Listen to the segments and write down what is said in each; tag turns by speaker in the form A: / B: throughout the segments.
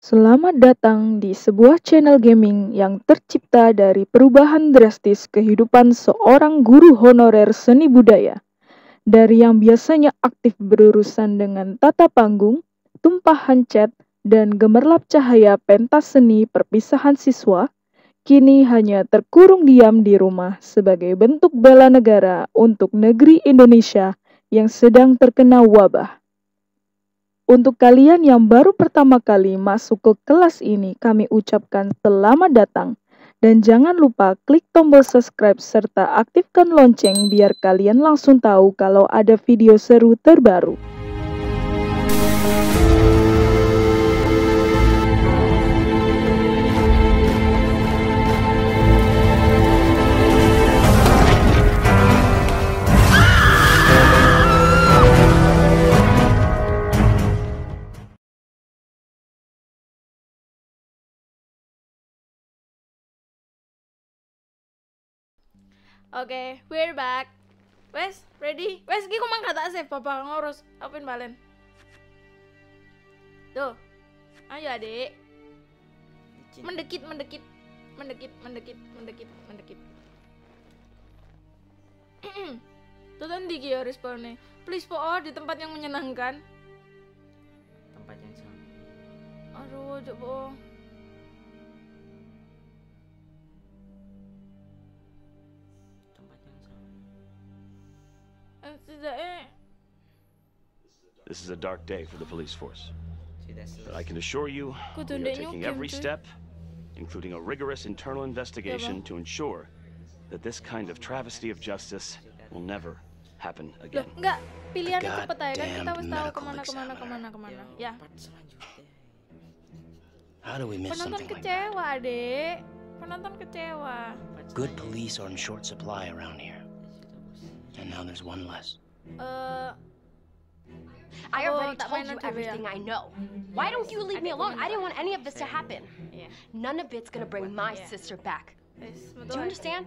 A: Selamat datang di sebuah channel gaming yang tercipta dari perubahan drastis kehidupan seorang guru honorer seni budaya. Dari yang biasanya aktif berurusan dengan tata panggung, tumpahan cat, dan gemerlap cahaya pentas seni perpisahan siswa, kini hanya terkurung diam di rumah sebagai bentuk bela negara untuk negeri Indonesia yang sedang terkena wabah. Untuk kalian yang baru pertama kali masuk ke kelas ini, kami ucapkan selamat datang. Dan jangan lupa klik tombol subscribe serta aktifkan lonceng biar kalian langsung tahu kalau ada video seru terbaru.
B: Oke, we're back. Wes, ready? Wes, iki kumang kata save bapak ngurus. Apin balen. Tuh. Ayo, Adik. Mendekit. Tuh tadi ki responnya. Please po di tempat yang menyenangkan.
C: Tempat yang sama.
B: Aduh, coba.
D: This is a dark day for the police force.
C: Sudah
D: But I
C: selesai.
D: can assure you, we
B: Kudu
D: are
B: ndek
D: taking
B: nyukim,
D: every
B: cuy.
D: step, including a rigorous internal investigation to ensure that this kind of travesty of justice will never happen
B: Loh,
D: again.
B: enggak. Pilihannya cepet aja kan kita
E: goddamned
B: wis tahu
E: medical
B: kemana. Ya.
C: Part selanjutnya.
E: How do we miss
B: Penonton
E: something like that?
B: kecewa, Dek. Penonton kecewa.
C: Part
E: Good
C: selanjutnya.
E: police are in short supply around here, and now there's one less.
F: I
B: Oh,
F: already
B: tak
F: told
B: main
F: you
B: na TV,
F: everything I know. Why don't you leave me alone? I didn't want any of this to happen.
B: Iya.
F: None of it's gonna bring my
B: Yeah.
F: sister back.
B: Wes,
F: Do
B: betul.
F: you understand?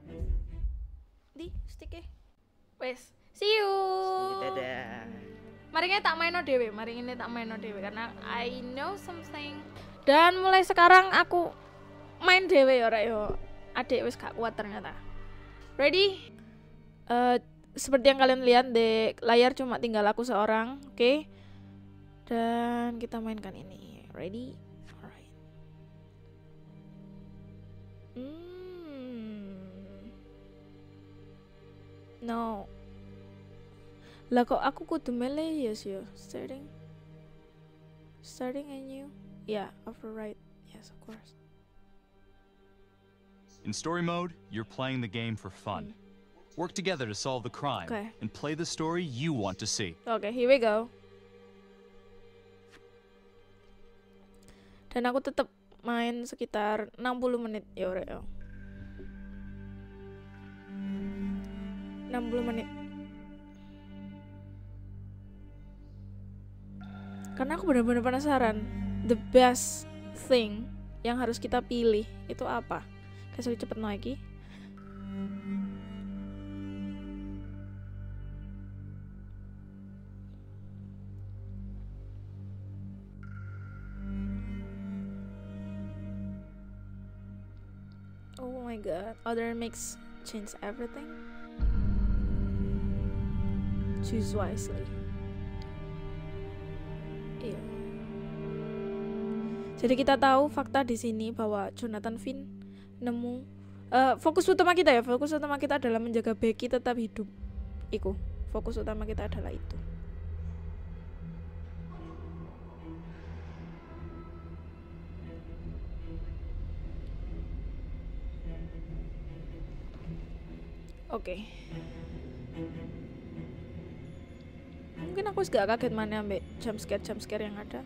B: Di stick wes. See you.
C: Dadah.
B: Mari kita tak main dhewe, karena I know something. Dan mulai sekarang aku main dhewe ya rek yo. Adik wis gak kuat ternyata. Ready? Seperti yang kalian lihat di layar cuma tinggal aku seorang, oke? Dan kita mainkan ini. Ready? Alright. No. Lah kok aku kudu milih yes yo. Starting a new. Yeah, override. Yes, of course.
G: In story mode, you're playing the game for fun. Work together to solve the crime
B: Okay.
G: and play the story you want to see.
B: Oke, here we go. Dan aku tetap main sekitar 60 menit ya Rek, yo. 60 menit. Karena aku benar-benar penasaran the best thing yang harus kita pilih itu apa. Kasih cepet lagi. Oh my god, other mix change everything. Choose wisely. Iya. Jadi kita tahu fakta di sini bahwa Jonathan Finn nemu fokus utama kita adalah menjaga Becky tetap hidup. Iku, fokus utama kita adalah itu. Oke. Mungkin aku gak kaget mana ambek jump scare yang ada.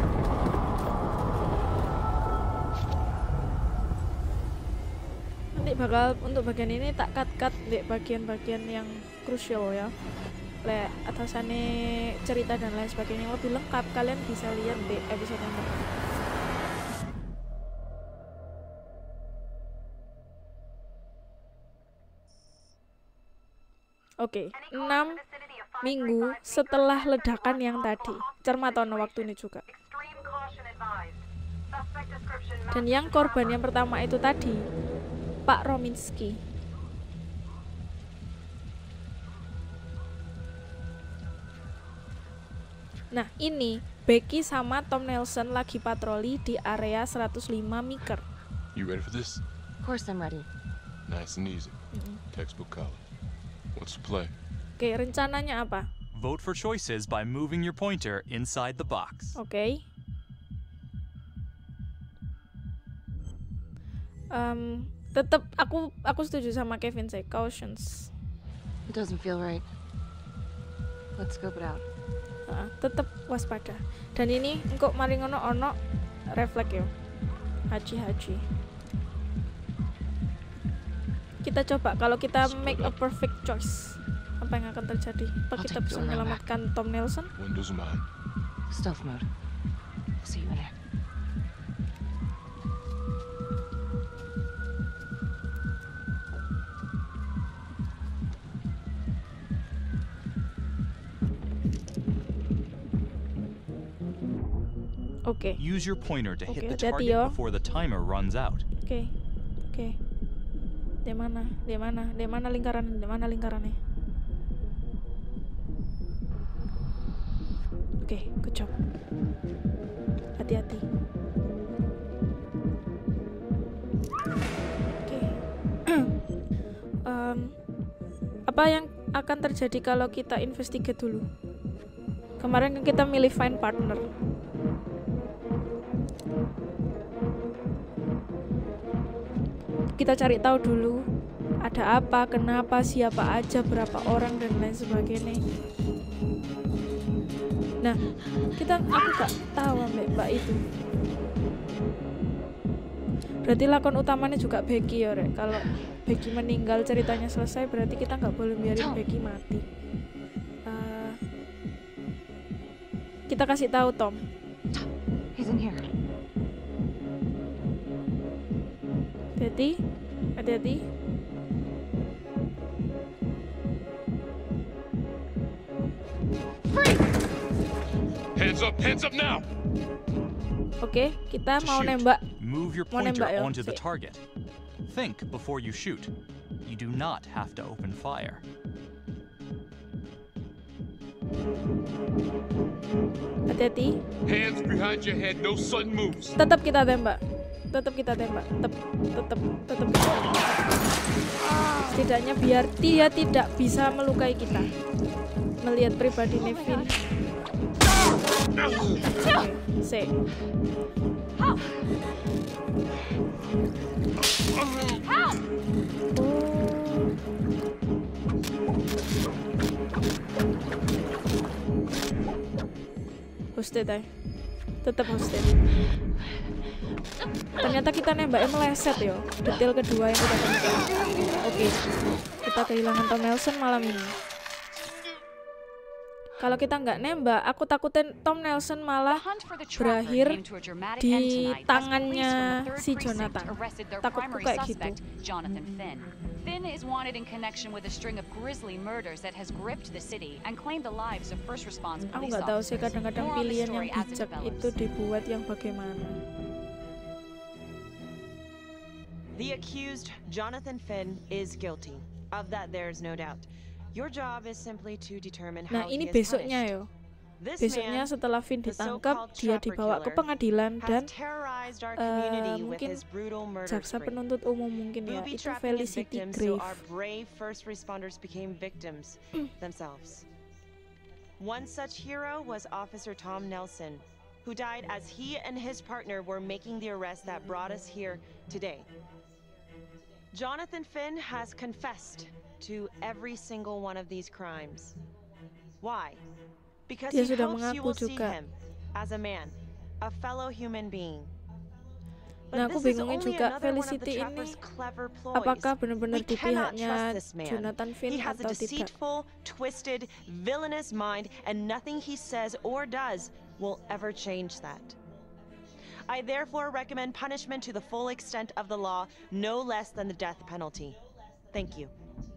B: Nanti nanti bakal untuk bagian ini tak cut di bagian-bagian yang krusial ya. Atasannya cerita dan lain sebagainya yang lebih lengkap kalian bisa lihat di episode yang pertama. Oke, 6 minggu setelah ledakan yang tadi. Cermatono waktu ini juga. Dan yang korban yang pertama itu tadi, Pak Rominski. Nah, ini Becky sama Tom Nelson lagi patroli di area 105 Meeker.
H: You ready for this?
F: Of course I'm ready.
H: Nice and easy. Textbook college. What's the play?
B: Oke, rencananya apa?
G: Vote for choices by moving your pointer inside the box.
B: Oke. Tetap aku setuju sama Kevin sih, cautions.
F: It doesn't feel right. Let's scope it out.
B: Tetap waspada. Dan ini engkau mari ngono ono refleks yo. Haji. Kita coba kalau kita make a perfect choice. Apa yang akan terjadi? Apa kita bisa menyelamatkan Tom Nelson?
H: Windows mine.
F: Stealth mode. We'll see you in there.
B: Oke.
G: Use your pointer to hit the
B: hati-hati
G: target
B: yo.
G: before the timer runs out.
B: Oke. Di mana lingkarannya? Oke, good job. Hati-hati. Oke. Apa yang akan terjadi kalau kita investigate dulu? Kemarin kan kita milih find partner. Kita cari tahu dulu ada apa, kenapa, siapa aja, berapa orang dan lain sebagainya. Nah, aku gak tahu mbak itu. Berarti lakon utamanya juga Becky ya, Rek. Kalau Becky meninggal ceritanya selesai, berarti kita nggak boleh biarin Becky mati. Kita kasih tahu Tom.
F: He's in here.
B: Hati-hati.
H: Hands up now.
B: Oke, kita
G: To
B: mau
G: shoot,
B: nembak.
G: move your
B: Mau
G: pointer
B: nembak ya.
G: onto the target. Think before you shoot. You do not have to open fire.
B: Hati-hati.
H: Hands behind your head, no sudden moves.
B: Tetap kita tembak. Tetap. Setidaknya biar dia tidak bisa melukai kita. Melihat pribadi Nevin. C. Hosted ay. Tetap hosted. Ternyata kita nembaknya meleset yo. Detail kedua yang kita temukan. Oke. Kita kehilangan Tom Nelson malam ini. Kalau kita nggak nembak, aku takutin Tom Nelson malah berakhir di tangannya si Jonathan. Takutku kayak gitu.
I: Finn is wanted in connection with a string of grisly murders that has gripped the city and claimed the lives of first response
B: Aku
I: police
B: nggak tahu sih
I: officers.
B: kadang-kadang
I: More on the
B: pilihan
I: story
B: yang
I: as it
B: bijak itu
I: develops.
B: dibuat yang bagaimana.
J: The accused, Jonathan Finn, is guilty. Of that there is no doubt. Your job is simply to determine
B: Nah,
J: how
B: ini
J: he is
B: besoknya
J: punished.
B: yo.
J: This
B: Besoknya
J: man
B: setelah Finn ditangkap, dia dibawa ke pengadilan dan
J: has terrorized our community with
B: mungkin
J: his brutal murder
B: jaksa
J: spree.
B: penuntut umum mungkin ya,
J: Booby
B: itu
J: trapping his
B: Felicity
J: victims so
B: Grave.
J: our brave first responders became victims themselves. One such hero was Officer Tom Nelson, who died as he and his partner were making the arrest that brought us here today. Jonathan Finn has confessed to every single one of these crimes. Why? Because
B: Dia
J: he
B: sudah
J: hopes you
B: mengaku
J: will see
B: juga.
J: him as a man, a fellow human being.
B: Nah, aku
J: this is
B: bingungnya
J: only
B: juga
J: another one of the
B: Felicity ini
J: trapper's clever ploys.
B: apakah benar-benar
J: We
B: di
J: cannot
B: pihaknya
J: trust this man.
B: Jonathan Finn
J: He has a
B: atau tidak.
J: deceitful, twisted, villainous mind, and nothing he says or does will ever change that. I therefore recommend punishment to the full extent of the law, no less than the death penalty. Thank you.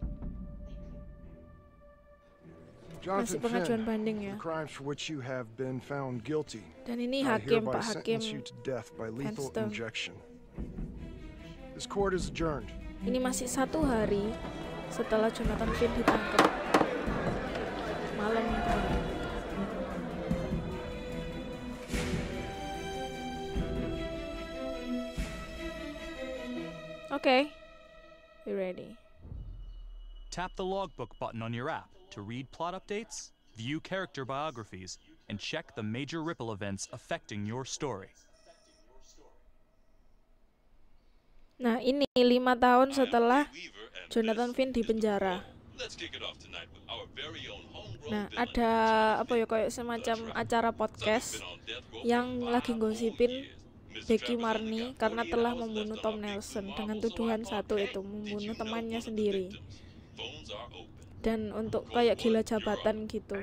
B: Masih
K: Jonathan
B: pengajuan
K: Finn,
B: banding ya.
K: the crimes for which you have been found guilty,
B: Dan ini
K: I
B: hakim,
K: hereby
B: Pak Hakim
K: sentence you to death by lethal
B: Handsome.
K: injection. This court is adjourned.
B: Ini masih 1 hari setelah Jonathan Finn ditangkap. Malam kemarin. Okay, we ready.
G: Tap the logbook button on your app to read plot updates, view character biographies, and check the major ripple events affecting your story.
B: Nah, ini 5 tahun setelah Jonathan Finn dipenjara. Nah, ada apa ya, kayak semacam acara podcast yang lagi gosipin Becky Marnie karena telah membunuh Tom Nelson dengan tuduhan satu itu, membunuh temannya sendiri. Dan untuk kayak gila jabatan gitu.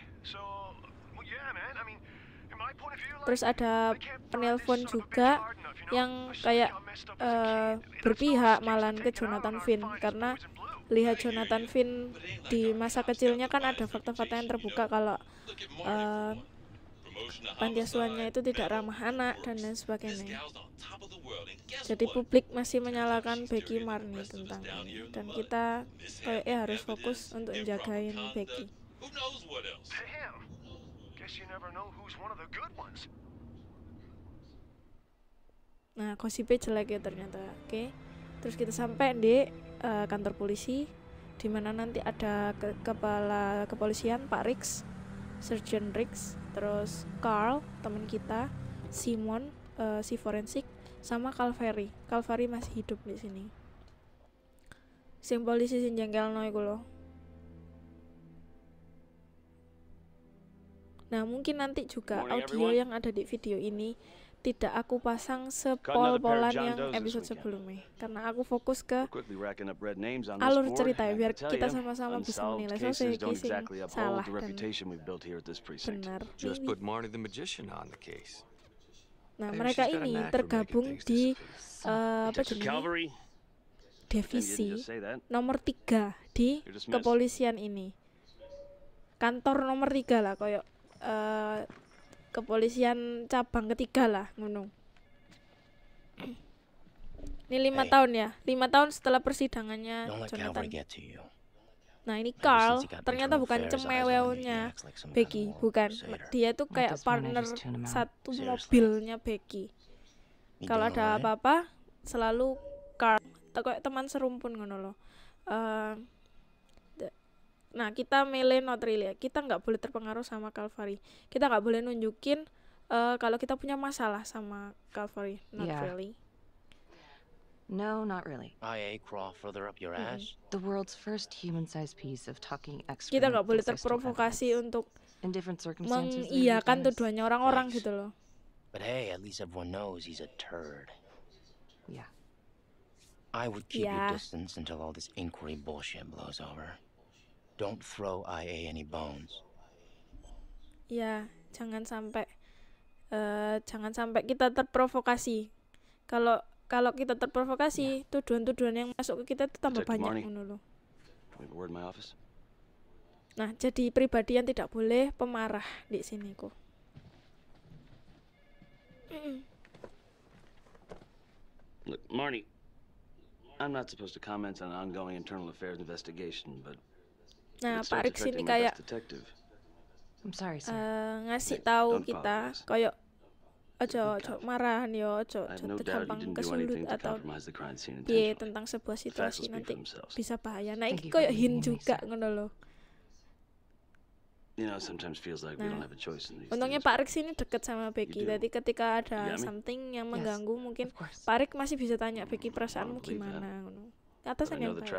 B: Terus ada penelpon juga yang kayak berpihak malahan ke Jonathan Finn karena lihat Jonathan Finn di masa kecilnya kan ada fakta-fakta yang terbuka kalau panti asuhannya itu tidak ramah anak dan lain sebagainya. Jadi publik masih menyalahkan Becky Marnie tentang ini dan kita kayaknya harus fokus untuk menjagain Becky. Nah, gosipnya jelek ya ternyata. Oke. Terus kita sampai di kantor polisi di mana nanti ada kepala kepolisian Pak Rix, Sergeant Rix, terus Carl teman kita, Simon si forensik, sama Calvary. Calvary masih hidup di sini. Sing polisi sing jengkelno iku lho. Nah, mungkin nanti juga audio yang ada di video ini tidak aku pasang sepol-polan yang episode sebelumnya karena aku fokus ke alur cerita ya, biar kita sama-sama bisa menilai. So saya salah dan benar. Nah, mereka ini tergabung di apa jenis divisi nomor 3 di kepolisian ini. Kantor nomor 3 lah, koyok kepolisian cabang ketiga lah, ngono. Ini 5 tahun ya, 5 tahun setelah persidangannya Jonathan. Nah, ini Carl ternyata bukan cemewewnya Becky, bukan. Dia tuh kayak partner satu mobilnya Becky. Kalau ada apa-apa selalu Carl, kayak teman serumpun ngono loh. Nah, kita melee not really ya. Kita nggak boleh terpengaruh sama Calvary. Kita nggak boleh nunjukin kalau kita punya masalah sama Calvary. Not really.
L: No, not really.
E: IA crawl further up your ass.
L: The world's first human-sized piece of talking expert.
B: Kita nggak boleh terprovokasi untuk mengiyakan tuduhannya orang-orang gitu loh.
E: But hey, at least everyone knows he's a turd.
L: Yeah.
E: I would keep your distance until all this inquiry bullshit blows over. Don't throw IA any bones.
B: Ya, jangan sampai kita terprovokasi. Kalau kita terprovokasi, tuduhan-tuduhan yang masuk ke kita itu tambah banyak ngono loh. Nah, jadi pribadi yang tidak boleh pemarah di sini kok.
D: Look, Marnie, I'm not supposed to comment on an ongoing internal affairs investigation, but
B: nah, Pak Rix ini kayak ngasih tahu kita kayak ojo marah nih, ojo gampang kesulut atau piye tentang sebuah situasi nanti bisa bahaya. Nah, ini kayak hint juga ngono loh. Nah, untungnya Pak Rix ini deket sama Becky. Jadi ketika ada something yang mengganggu, mungkin Pak Rix masih bisa tanya Becky perasaanmu gimana ngono. Atasan yang tahu.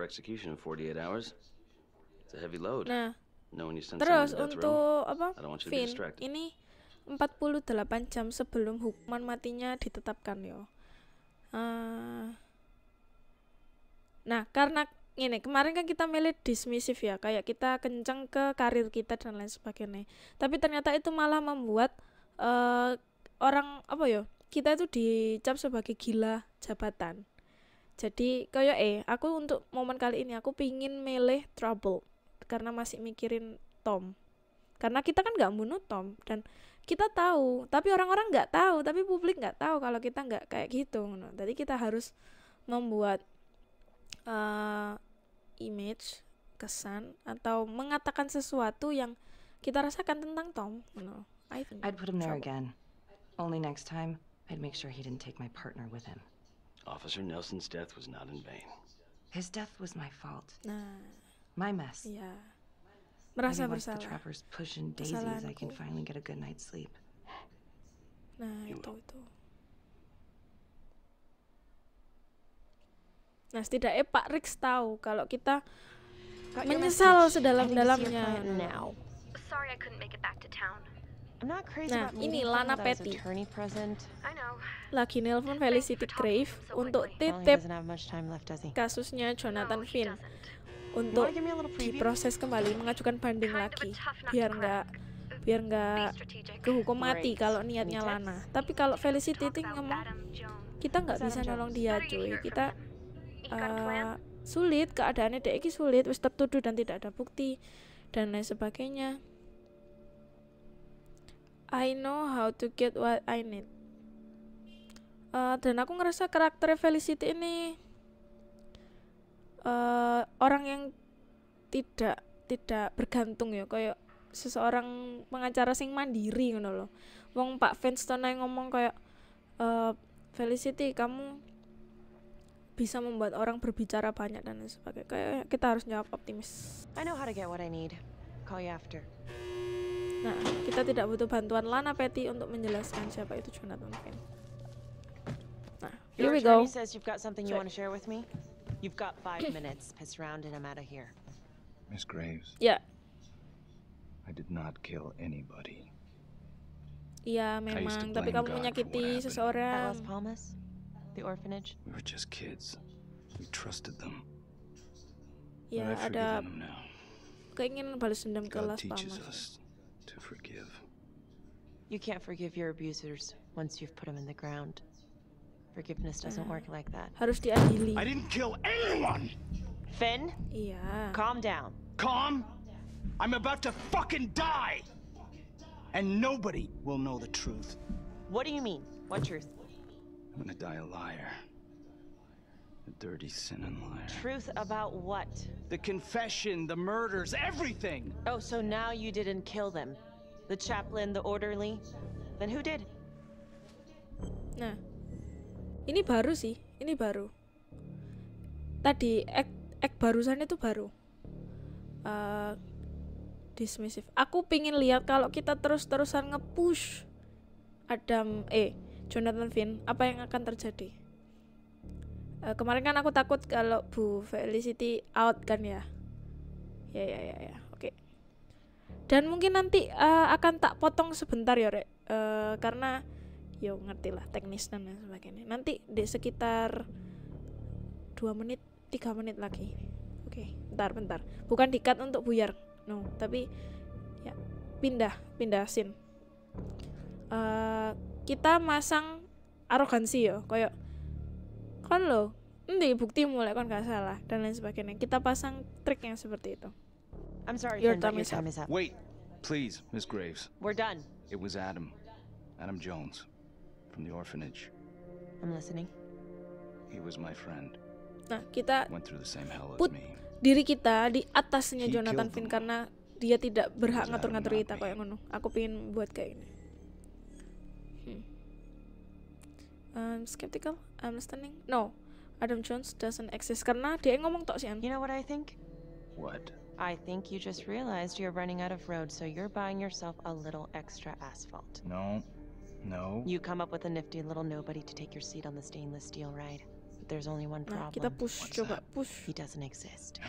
B: Nah, terus untuk apa? Finn ini 48 jam sebelum hukuman matinya ditetapkan yo. Nah, karena ini kemarin kan kita milih dismissive ya, kayak kita kenceng ke karir kita dan lain sebagainya. Tapi ternyata itu malah membuat orang apa ya? Kita itu dicap sebagai gila jabatan. Jadi kayak aku untuk momen kali ini aku pingin milih Trouble karena masih mikirin Tom. Karena kita kan nggak bunuh Tom dan kita tahu, tapi orang-orang nggak tahu, tapi publik nggak tahu kalau kita nggak kayak gitu. Jadi kita harus membuat image, kesan atau mengatakan sesuatu yang kita rasakan tentang Tom.
L: I'd put him there again. Only next time, I'd make sure he didn't take my partner with him.
D: Officer Nelson's death was not in vain.
L: His death was my fault.
B: Nah,
L: my mess.
B: iya. Merasa
L: Maybe once the
B: bersalah.
L: trappers push in daisies, I can finally get a good night's sleep.
B: Nah, itu. Nah, setidaknya Pak Rix tahu kalau kita menyesal sedalam-dalamnya.
F: Sorry I couldn't make it back to town.
B: Nah, ini Lana Petty lagi nelpon Felicity Grave untuk titip kasusnya Jonathan Finn untuk diproses kembali, mengajukan banding lagi biar nggak kehukum mati kalau niatnya Lana. Tapi kalau Felicity itu ngomong kita nggak bisa nolong dia cuy, kita sulit, keadaannya dek iki sulit, wis tertuduh dan tidak ada bukti dan lain sebagainya. I know how to get what I need. Dan aku ngerasa karakter Felicity ini orang yang tidak bergantung ya, kayak seseorang pengacara sing mandiri ngono loh. Wong Pak Flintstone ngomong kayak Felicity, kamu bisa membuat orang berbicara banyak dan lain sebagainya. Kayak kita harus jawab optimis.
J: I know how to get what I need. Call you after.
B: Nah, kita tidak butuh bantuan Lana Petty untuk menjelaskan siapa itu Jonathan Finn. Nah, here we go.
J: Your attorney says you've got something you want to share with me. You've got 5 minutes. Piss around and I'm out of here.
H: Miss Graves.
B: Ya.
H: I did not kill anybody.
B: Iya, memang. Tapi kamu menyakiti seseorang.
J: At Las Palmas? The orphanage?
H: We were just kids. We trusted them.
B: Ya, ada keinginan balas dendam ke Las Palmas.
H: To forgive.
J: You can't forgive your abusers once you've put them in the ground. Forgiveness doesn't work like that.
B: Harus diadili.
H: I didn't kill anyone.
J: Finn?
B: Iya.
J: Calm down.
M: Calm? I'm about to fucking die. And nobody will know the truth.
J: What do you mean? What truth?
H: I'm gonna die a liar. A dirty, sinning liar.
J: Truth about what?
M: The confession, the murders, everything!
J: Oh, so now you didn't kill them? The chaplain, the orderly? Then who did?
B: Nah, ini baru sih, ini baru. Tadi act barusan itu baru. Dismissive. Aku pingin lihat kalau kita terus-terusan nge-push Jonathan Finn, apa yang akan terjadi? Kemarin kan aku takut kalau Bu Felicity out kan ya. Ya. Oke. Dan mungkin nanti akan tak potong sebentar ya, Rek. Karena yo ngerti lah teknis dan sebagainya. Nanti di sekitar 2 menit, 3 menit lagi. Oke, bentar. Bukan di-cut untuk buyar. No, tapi ya pindah scene. Kita masang arogansi ya, kayak kan lo, bukti mulai kan gak salah dan lain sebagainya. Kita pasang trik yang seperti itu.
J: I'm sorry,
B: Your
J: Finn,
B: time
J: but your time is up.
H: Wait, please, Miss Graves.
J: We're done.
H: It was Adam Jones, from the orphanage.
J: I'm listening.
H: He was my friend.
B: Nah, kita
H: Went through the same hell as
B: put
H: me.
B: diri kita di atasnya Jonathan Finn karena dia tidak berhak ngatur-ngatur kita kayak ngono. Aku pengen buat kayak ini. I'm skeptical. I'm listening. No, Adam Jones doesn't exist karena dia ngomong tok sih.
J: You know what I think?
H: What?
J: I think you just realized you're running out of road, so you're buying yourself a little extra asphalt.
H: No.
J: You come up with a nifty little nobody to take your seat on the stainless steel ride. But there's only one problem.
B: Nah, kita push.
J: He doesn't exist.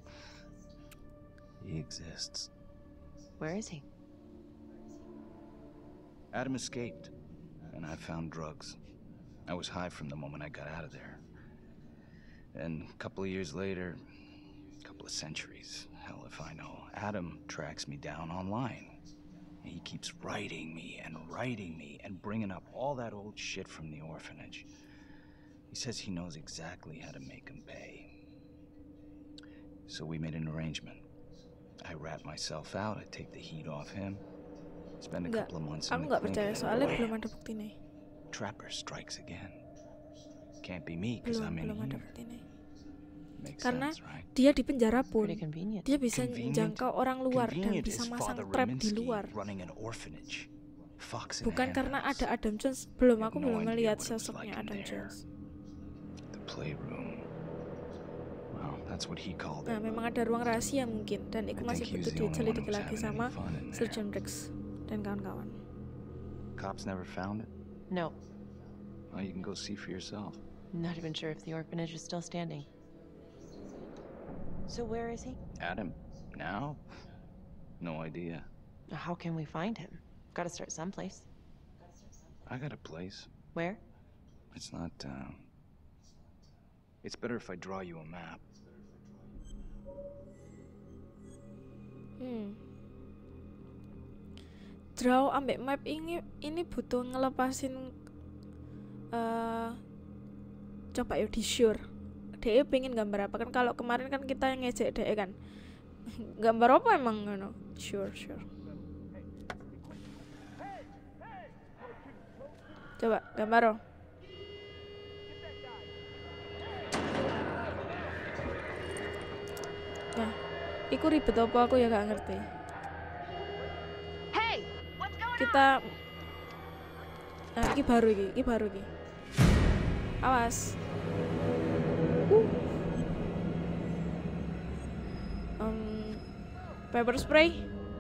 H: He exists.
J: Where is he?
H: Adam escaped, and I found drugs. I was high from the moment I got out of there. And a couple of years later, a couple of centuries, hell if I know, Adam tracks me down online. And he keeps writing me and bringing up all that old shit from the orphanage. He says he knows exactly how to make him pay. So we made an arrangement. I rat myself out, I take the heat off him. Spend a couple of months in the
B: clinic, belum ada bukti nih.
H: Trapper strikes again. Can't be me because I'm in here.
B: Karena dia di penjara pun dia bisa menjangkau orang luar dan bisa masang trap di luar. Bukan karena ada Adam Jones. Aku belum melihat sosoknya Adam Jones. Nah, memang ada ruang rahasia mungkin, dan itu masih butuh diselidiki lagi sama Sergeant Rex dan kawan-kawan.
H: Cops never found it?
J: No.
H: Well, you can go see for yourself.
J: Not even sure if the orphanage is still standing. So where is he?
H: Adam. Now? No idea.
J: How can we find him? Gotta start someplace.
H: I got a place.
J: Where?
H: It's not, it's better if I draw you a map.
B: Draw ambek map ini butuh ngelepasin coba yuk di sure DE pengen gambar apa kan. Kalau kemarin kan kita yang ngejek DE kan gambar apa emang no? Sure coba gambar oh. Nah iku ribet apa aku ya gak ngerti. Kita nah iki baru iki awas. Pepper spray.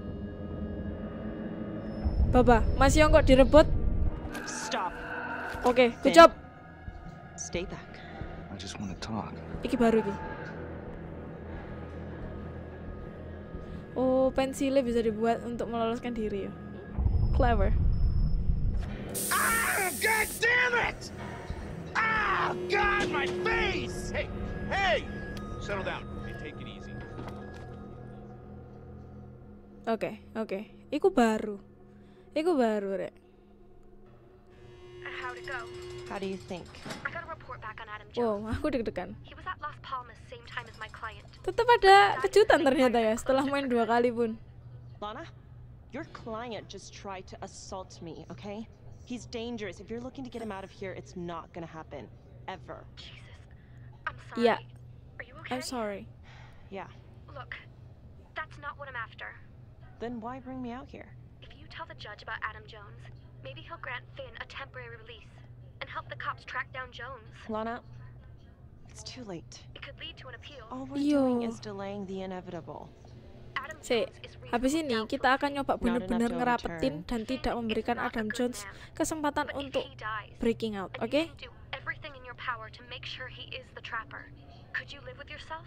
B: Baba, masih yang kok direbut?
J: Stop.
B: Oke, good job.
J: Stay back.
H: I just want to talk.
B: Iki baru iki. Oh, pensilnya bisa dibuat untuk meloloskan diri ya. Clever.
M: Ah, God damn it! Ah, God, my face! Hey! Settle down. Hey, take it easy.
B: Oke. Iku baru, Rek.
F: How'd it go?
J: How do you think?
F: I got a report back on Adam Jones.
B: Wow, aku deg-degan.
F: He was at Las Palmas same time as my client.
B: Tetap ada kejutan ternyata ya setelah main 2 kali pun.
J: Lana, your client just tried to assault me, okay? He's dangerous. If you're looking to get him out of here, it's not gonna happen. Ever.
F: Jesus. I'm sorry.
B: Yeah.
F: Are you okay?
B: I'm sorry.
J: Yeah.
F: Look, that's not what I'm after.
J: Then why bring me out here?
F: If you tell the judge about Adam Jones, maybe he'll grant Finn a temporary release and help the cops track down Jones.
J: Lana, it's too late.
F: It could lead to an appeal.
J: All we're doing is delaying the inevitable.
B: Habis ini kita akan nyoba benar-benar ngerapetin dan tidak memberikan Adam Jones kesempatan untuk breaking out, oke?
F: Everything in your power to make sure he is the trapper. Could you live with yourself?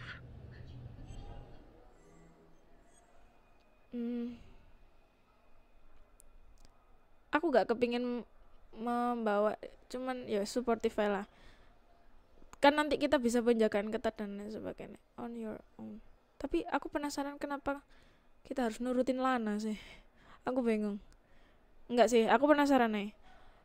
B: Aku gak kepingin membawa, cuman ya supportive lah. Kan nanti kita bisa penjagaan ketat dan lain sebagainya. On your own. Tapi aku penasaran kenapa kita harus nurutin Lana sih. Aku bingung. Enggak sih, aku penasaran nih.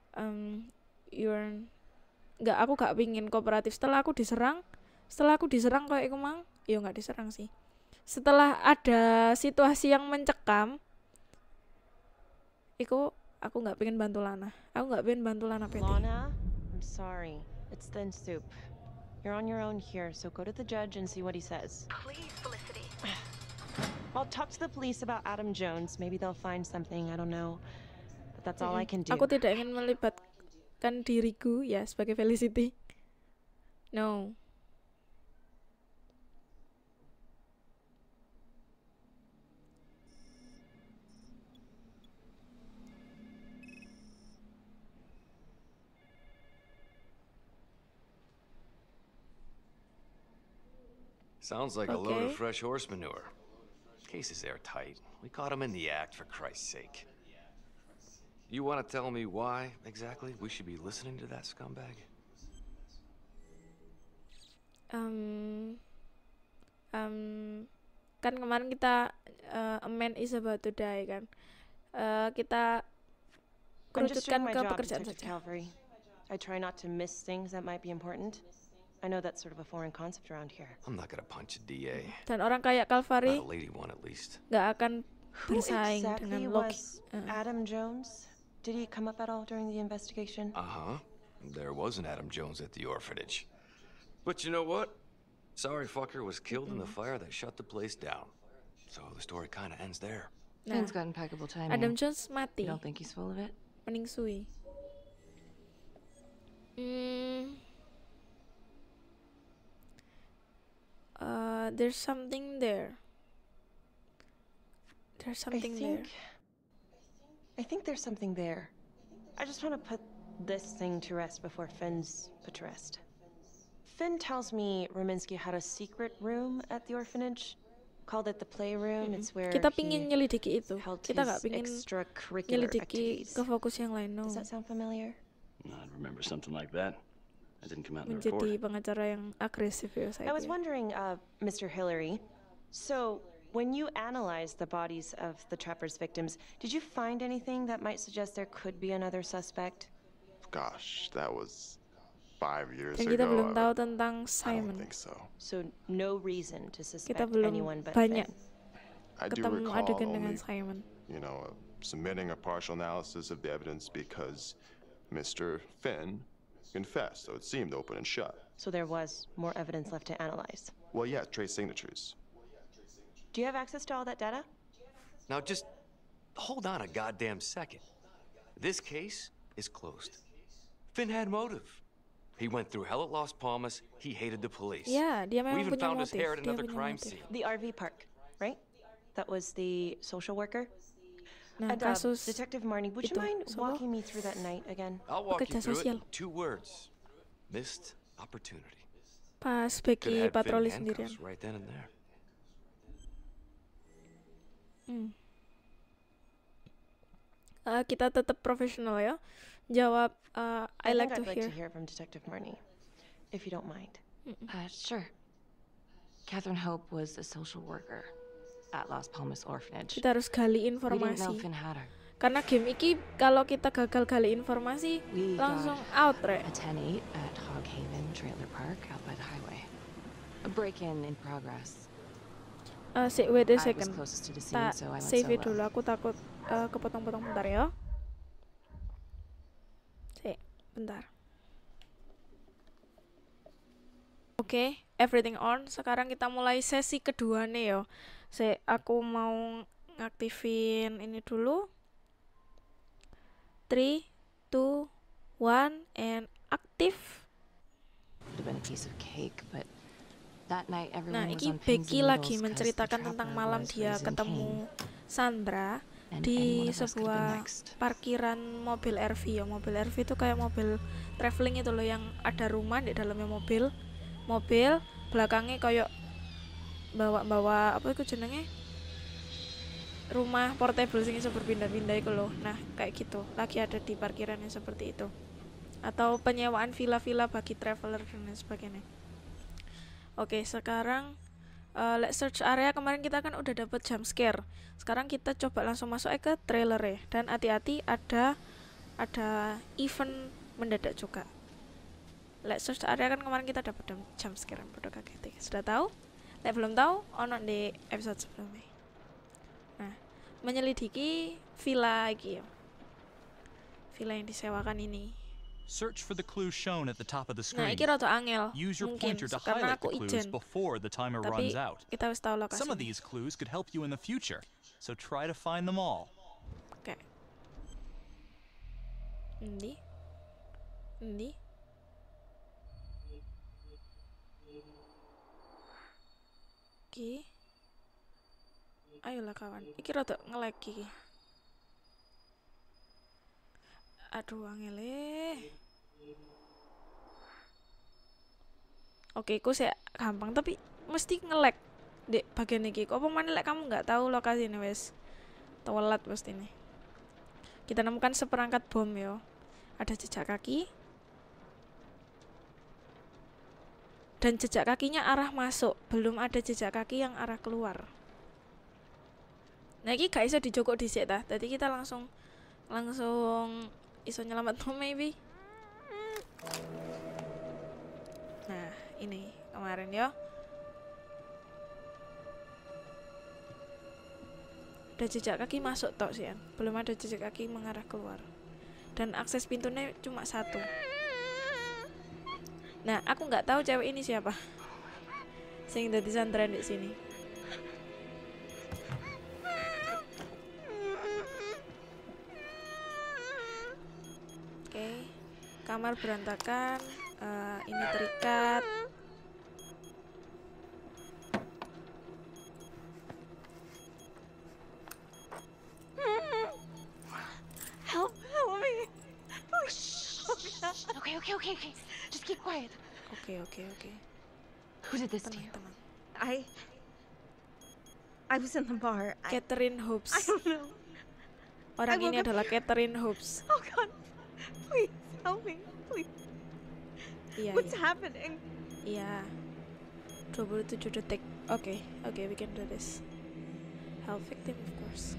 B: Aku gak pingin kooperatif. Setelah aku diserang kayak iku mang, ya gak diserang sih. Setelah ada situasi yang mencekam, aku gak pengen bantu Lana. Aku gak pengen bantu Lana PT.
J: Lana, I'm sorry. It's thin soup. You're on your own here, so go to the judge and see what he says.
F: Please, Felicity.
J: I'll talk to the police about Adam Jones. Maybe they'll find something, I don't know. But that's all I can do.
B: Aku tidak ingin melibatkan diriku ya sebagai Felicity. No.
N: Sounds like a load of fresh horse manure. Case is airtight. We caught him in the act, for Christ's sake. You want to tell me why exactly we should be listening to that scumbag?
B: Kan kemarin kita a man is about to die kan. Kita
J: I'm just doing
B: kerucutkan
J: my
B: ke
J: job,
B: pekerjaan
J: Detective
B: saja.
J: Calvary. I try not to miss things that might be important. I know that's sort of a foreign concept around here.
N: I'm not gonna punch a DA.
B: Dan orang kayak Calvary
N: Not a lady one at least.
B: nggak akan
J: Who
B: bersaing
J: exactly
B: dengan Loki.
J: was Adam Jones? Did he come up at all during the investigation?
N: Uh-huh. There was an Adam Jones at the orphanage. But you know what? Sorry fucker was killed in the fire that shut the place down. So the story kind of ends there.
L: Finn's got impeccable timing.
B: Adam Jones mati.
L: You don't think he's full of it?
B: Mending Sui. There's something there. There's something there.
J: I think there's something there. I just want to put this thing to rest before Finn's put to rest. Finn tells me Rominsky had a secret room at the orphanage. Called it the playroom. It's where
B: Kita
J: he
B: pingin nyelidiki itu.
J: held
B: Kita
J: his
B: nggak pingin
J: extracurricular
B: nyelidiki
J: activities.
B: ke fokus yang lain. No.
J: Does that sound familiar?
D: I remember something like that. I didn't come out in the report.
B: Menjadi pengacara yang agresif ya saya.
J: I was wondering, Mr. Hillary, so when you analyzed the bodies of the trapper's victims, did you find anything that might suggest there could be another suspect?
O: Gosh, that was 5 years
B: Dan kita
O: ago.
B: belum tahu tentang
O: I don't
B: Simon.
O: think so.
J: So no reason to
B: Kita
J: suspect
B: belum
J: anyone but
B: banyak
J: Finn.
O: I do
B: ketemu
O: recall
B: adegan dengan
O: only,
B: Simon.
O: submitting a partial analysis of the evidence because Mr. Finn confessed, so it seemed open and shut.
J: So there was more evidence left to analyze.
O: Well, yeah, trace signatures.
J: Do you have access to all that data?
N: Now just hold on a goddamn second. This case is closed. Finn had motive. He went through hell at Las Palmas. He hated the police.
B: Ya, dia
N: We
B: memang
N: even
B: punya
N: found his
B: motif.
N: hair at
B: Dia
N: another
B: punya
N: crime
B: motif.
N: scene.
J: The RV park, right? That was the social worker?
B: Nah,
J: And,
B: kasus
J: Detective Marnie, would you
B: itu,
J: mind
B: Solo.
J: walking me through that night again?
N: I'll walk you
B: Pekerja
N: through
B: sosial.
N: it in 2 words. Missed opportunity.
B: Pas
N: Could
B: Becky
N: have had Finn
B: patroli
N: in
B: sendirian.
N: handcuffs right then and there.
B: Kita tetap profesional ya. Jawab I like
J: think
B: to
J: I'd
B: hear.
J: like to hear from Detective Marnie, if you don't mind.
L: Sure. Catherine Hope was a social worker at Las Palmas Orphanage.
B: Kita harus gali
L: We didn't know
B: informasi.
L: Finn had her.
B: Karena game iki kalau kita gagal gali informasi
L: We
B: langsung
L: got
B: out, Re.
L: a 10-8 at Hog Haven Trailer Park out by the highway. A break-in in progress.
B: Wait a
L: I was
B: second.
L: closest to the scene,
B: Tak
L: so I went
B: save it
L: solo.
B: dulu. Aku takut kepotong-potong bentar ya. Bentar. Oke, everything on. Sekarang kita mulai sesi kedua nih yo. Aku mau ngaktifin ini dulu. 3, 2, 1, and aktif.
L: Would have been a piece of cake, but that night
B: Nah,
L: everyone was
B: ini
L: on pins
B: Becky
L: and
B: lagi
L: needles 'cause the
B: menceritakan tentang
L: trapper
B: malam
L: was
B: dia
L: raising
B: ketemu
L: Cain.
B: Sandra
L: And
B: di
L: any one of us could have been
B: sebuah
L: next.
B: parkiran mobil RV ya. Mobil RV itu kayak mobil traveling itu loh, yang ada rumah di dalamnya mobil belakangnya kayak bawa apa itu jenenge, rumah portable sing iso berpindah-pindah itu loh. Nah kayak gitu lagi ada di parkiran yang seperti itu, atau penyewaan villa-villa bagi traveler dan lain sebagainya. Oke, sekarang let's search area. Kemarin kita kan udah dapet jump scare. Sekarang kita coba langsung masuk ke trailer ya. Dan hati-hati ada event mendadak juga. Let's search area kan kemarin kita dapet jump scare. Bodoh kaget. Sudah tahu? Lek belum tahu, ono di episode sebelumnya. Nah, menyelidiki villa lagi ya. Villa yang disewakan ini.
G: Search for the clues shown at the top of the
B: Nah,
G: screen.
B: iki rada angel.
G: Use your
B: Mungkin
G: pointer to
B: karena
G: highlight
B: aku
G: the clues
B: ijen.
G: before the timer
B: Tapi
G: runs out.
B: kita wis tahu lokasi.
G: Some of these clues could help you in the future, so try to find them all.
B: Oke. Endi? Iki. Ayolah kawan. Iki rada nge-lag iki. Aduh angele. Oke, iku sih gampang tapi mesti nge-lag di bagian iki. Apa mana lek kamu nggak tahu lokasi ini wes. Telat pasti nih. Kita nemukan seperangkat bom yo. Ada jejak kaki. Dan jejak kakinya arah masuk, belum ada jejak kaki yang arah keluar. Nah, ini gak iso dijokok dhisik ta. Tadi kita langsung iso nyelamat maybe. Nah, ini kemarin ya. Ada jejak kaki masuk tok sih, belum ada jejak kaki mengarah keluar. Dan akses pintunya cuma satu. Nah, aku nggak tahu cewek ini siapa. Sing dadi santren di sini. Oke, kamar berantakan. Ini terikat.
L: Help me. Okay. Just keep quiet.
B: Okay.
L: Who did this to you?
P: I was in the bar.
B: Catherine Hobbs.
P: I don't know.
B: Orang ini adalah Catherine Hobbs.
P: Oh God, please help me, please.
B: Iya.
P: What's happening?
B: Iya. 27 detik. Okay, we can do this. Help victim, of course.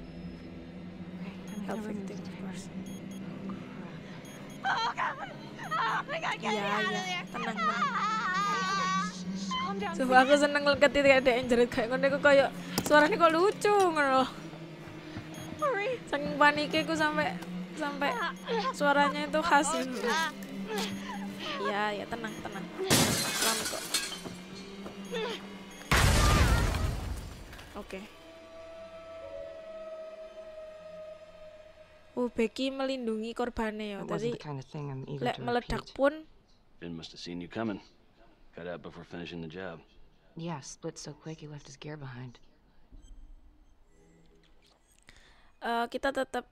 B: Help victim, of course.
P: Oh God! Oh my God, get me out of there!
B: Tenang.
L: Calm down.
B: Sumpah aku seneng ketika ada yang jerit kayak ngono iku koyo suaranya kok lucu ngono. Saking paniknya aku sampai suaranya itu khas. Iya, tenang. Selamat kok. Oke. Becky melindungi korbannya ya. Tadi lek meledak pun.
D: Finn must have seen you coming. Got out before finishing the job.
L: Yeah, split so quick he left his gear behind.
B: Kita tetap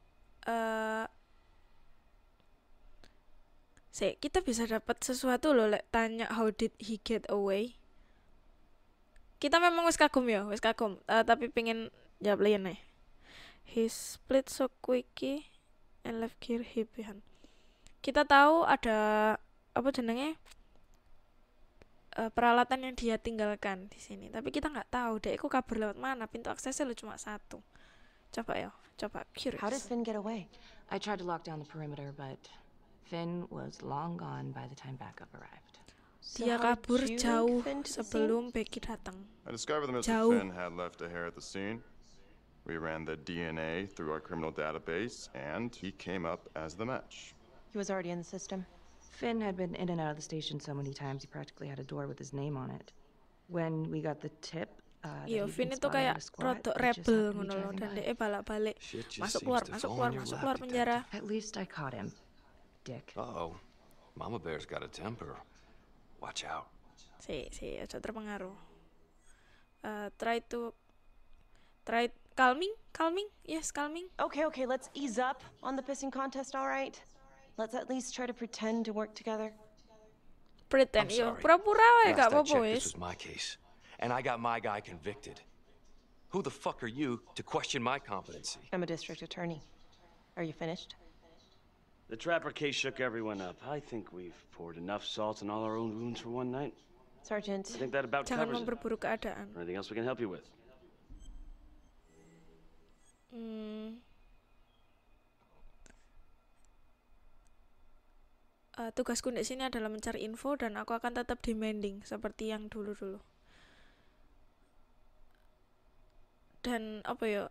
B: kita bisa dapat sesuatu loh lek tanya how did he get away. Kita memang wis kagum, tapi pengen jawab lain nih. He split so quickly and left gear behind. Kita tahu ada apa jenenge peralatan yang dia tinggalkan di sini, tapi kita nggak tahu deh aku kabur lewat mana, pintu aksesnya lo cuma satu. Coba curious.
J: How did Finn get away?
L: I tried to lock down the perimeter, but Finn was long gone by the time backup arrived.
B: Dia kabur jauh sebelum Becky datang.
O: I discovered that Mr. Finn had left a hair at the scene. We ran the DNA through our criminal database, and he came up as the match.
J: He was already in the system.
L: Finn had been in and out of the station so many times he practically had a door with his name on it. When we got the tip,
B: Iya, Finn itu kayak rodok rebel ngono loh, dan dia balak-balik masuk keluar penjara.
L: At least I caught him, dick.
N: Uh-oh. Mama Bear's got a temper. Watch out.
B: Aja terpengaruh. Try calming. Yes, calming.
J: Okay, let's ease up on the pissing contest, all right? Let's at least try to pretend to work together.
B: Pretend, yo. Pura-pura wae gak apa-apa wis.
N: This was my case. And I got my guy convicted. Who the fuck are you to question my competency?
J: I'm a district attorney. Are you finished?
D: The Trapper case shook everyone up. I think we've poured enough salt in all our own wounds for one night.
J: Sergeant,
D: I think that about
B: jangan
D: covers
B: memperburuk keadaan.
D: Anything else we can help you with?
B: Tugasku di sini adalah mencari info dan aku akan tetap demanding seperti yang dulu-dulu. Dan apa ya?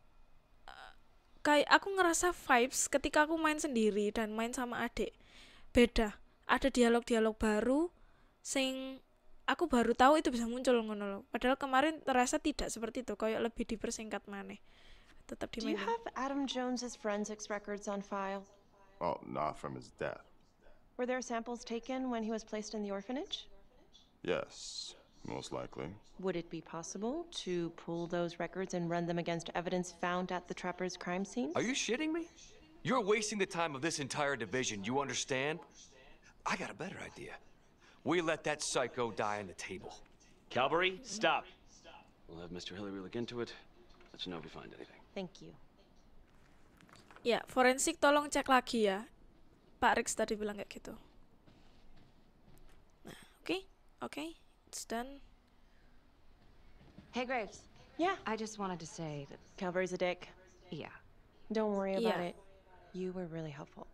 B: Kayak aku ngerasa vibes ketika aku main sendiri dan main sama adik. Beda. Ada dialog-dialog baru sing aku baru tahu itu bisa muncul ngono loh. Padahal kemarin terasa tidak seperti itu, kayak lebih dipersingkat maneh. Tetap
J: do you have Adam Jones's forensics records on file?
O: Well, not from his death.
J: Were there samples taken when he was placed in the orphanage?
O: Yes, most likely.
J: Would it be possible to pull those records and run them against evidence found at the Trapper's crime scene?
N: Are you shitting me? You're wasting the time of this entire division, you understand? I got a better idea. We let that psycho die on the table.
D: Calvary, stop. We'll have Mr. Hillary look into it. Let you know if we find anything.
J: Thank you.
B: Ya, forensik tolong cek lagi ya. Pak Rex tadi bilang kayak gitu. Nah, oke, it's done.
L: Hey, Graves.
J: Yeah?
L: I just wanted to say that...
J: Calvary's a dick.
L: Yeah.
J: Don't worry about
B: Yeah.
J: it. You were really helpful.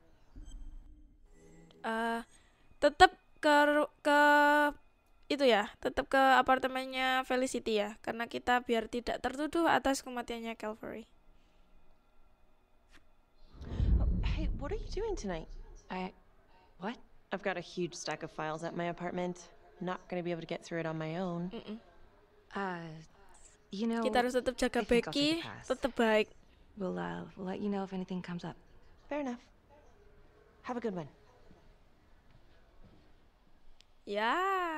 B: Tetap ke itu ya, tetap ke apartemennya Felicity ya, karena kita biar tidak tertuduh atas kematiannya Calvary.
J: Hey, what are you doing tonight?
L: What?
J: I've got a huge stack of files at my apartment. Not gonna be able to get through it on my own.
L: You know,
B: Kita harus tetap jaga
L: I think I'll
B: Becky,
L: take a pass.
B: tetap baik.
L: We'll let you know if anything comes up.
J: Fair enough. Have a good one.
B: Ya.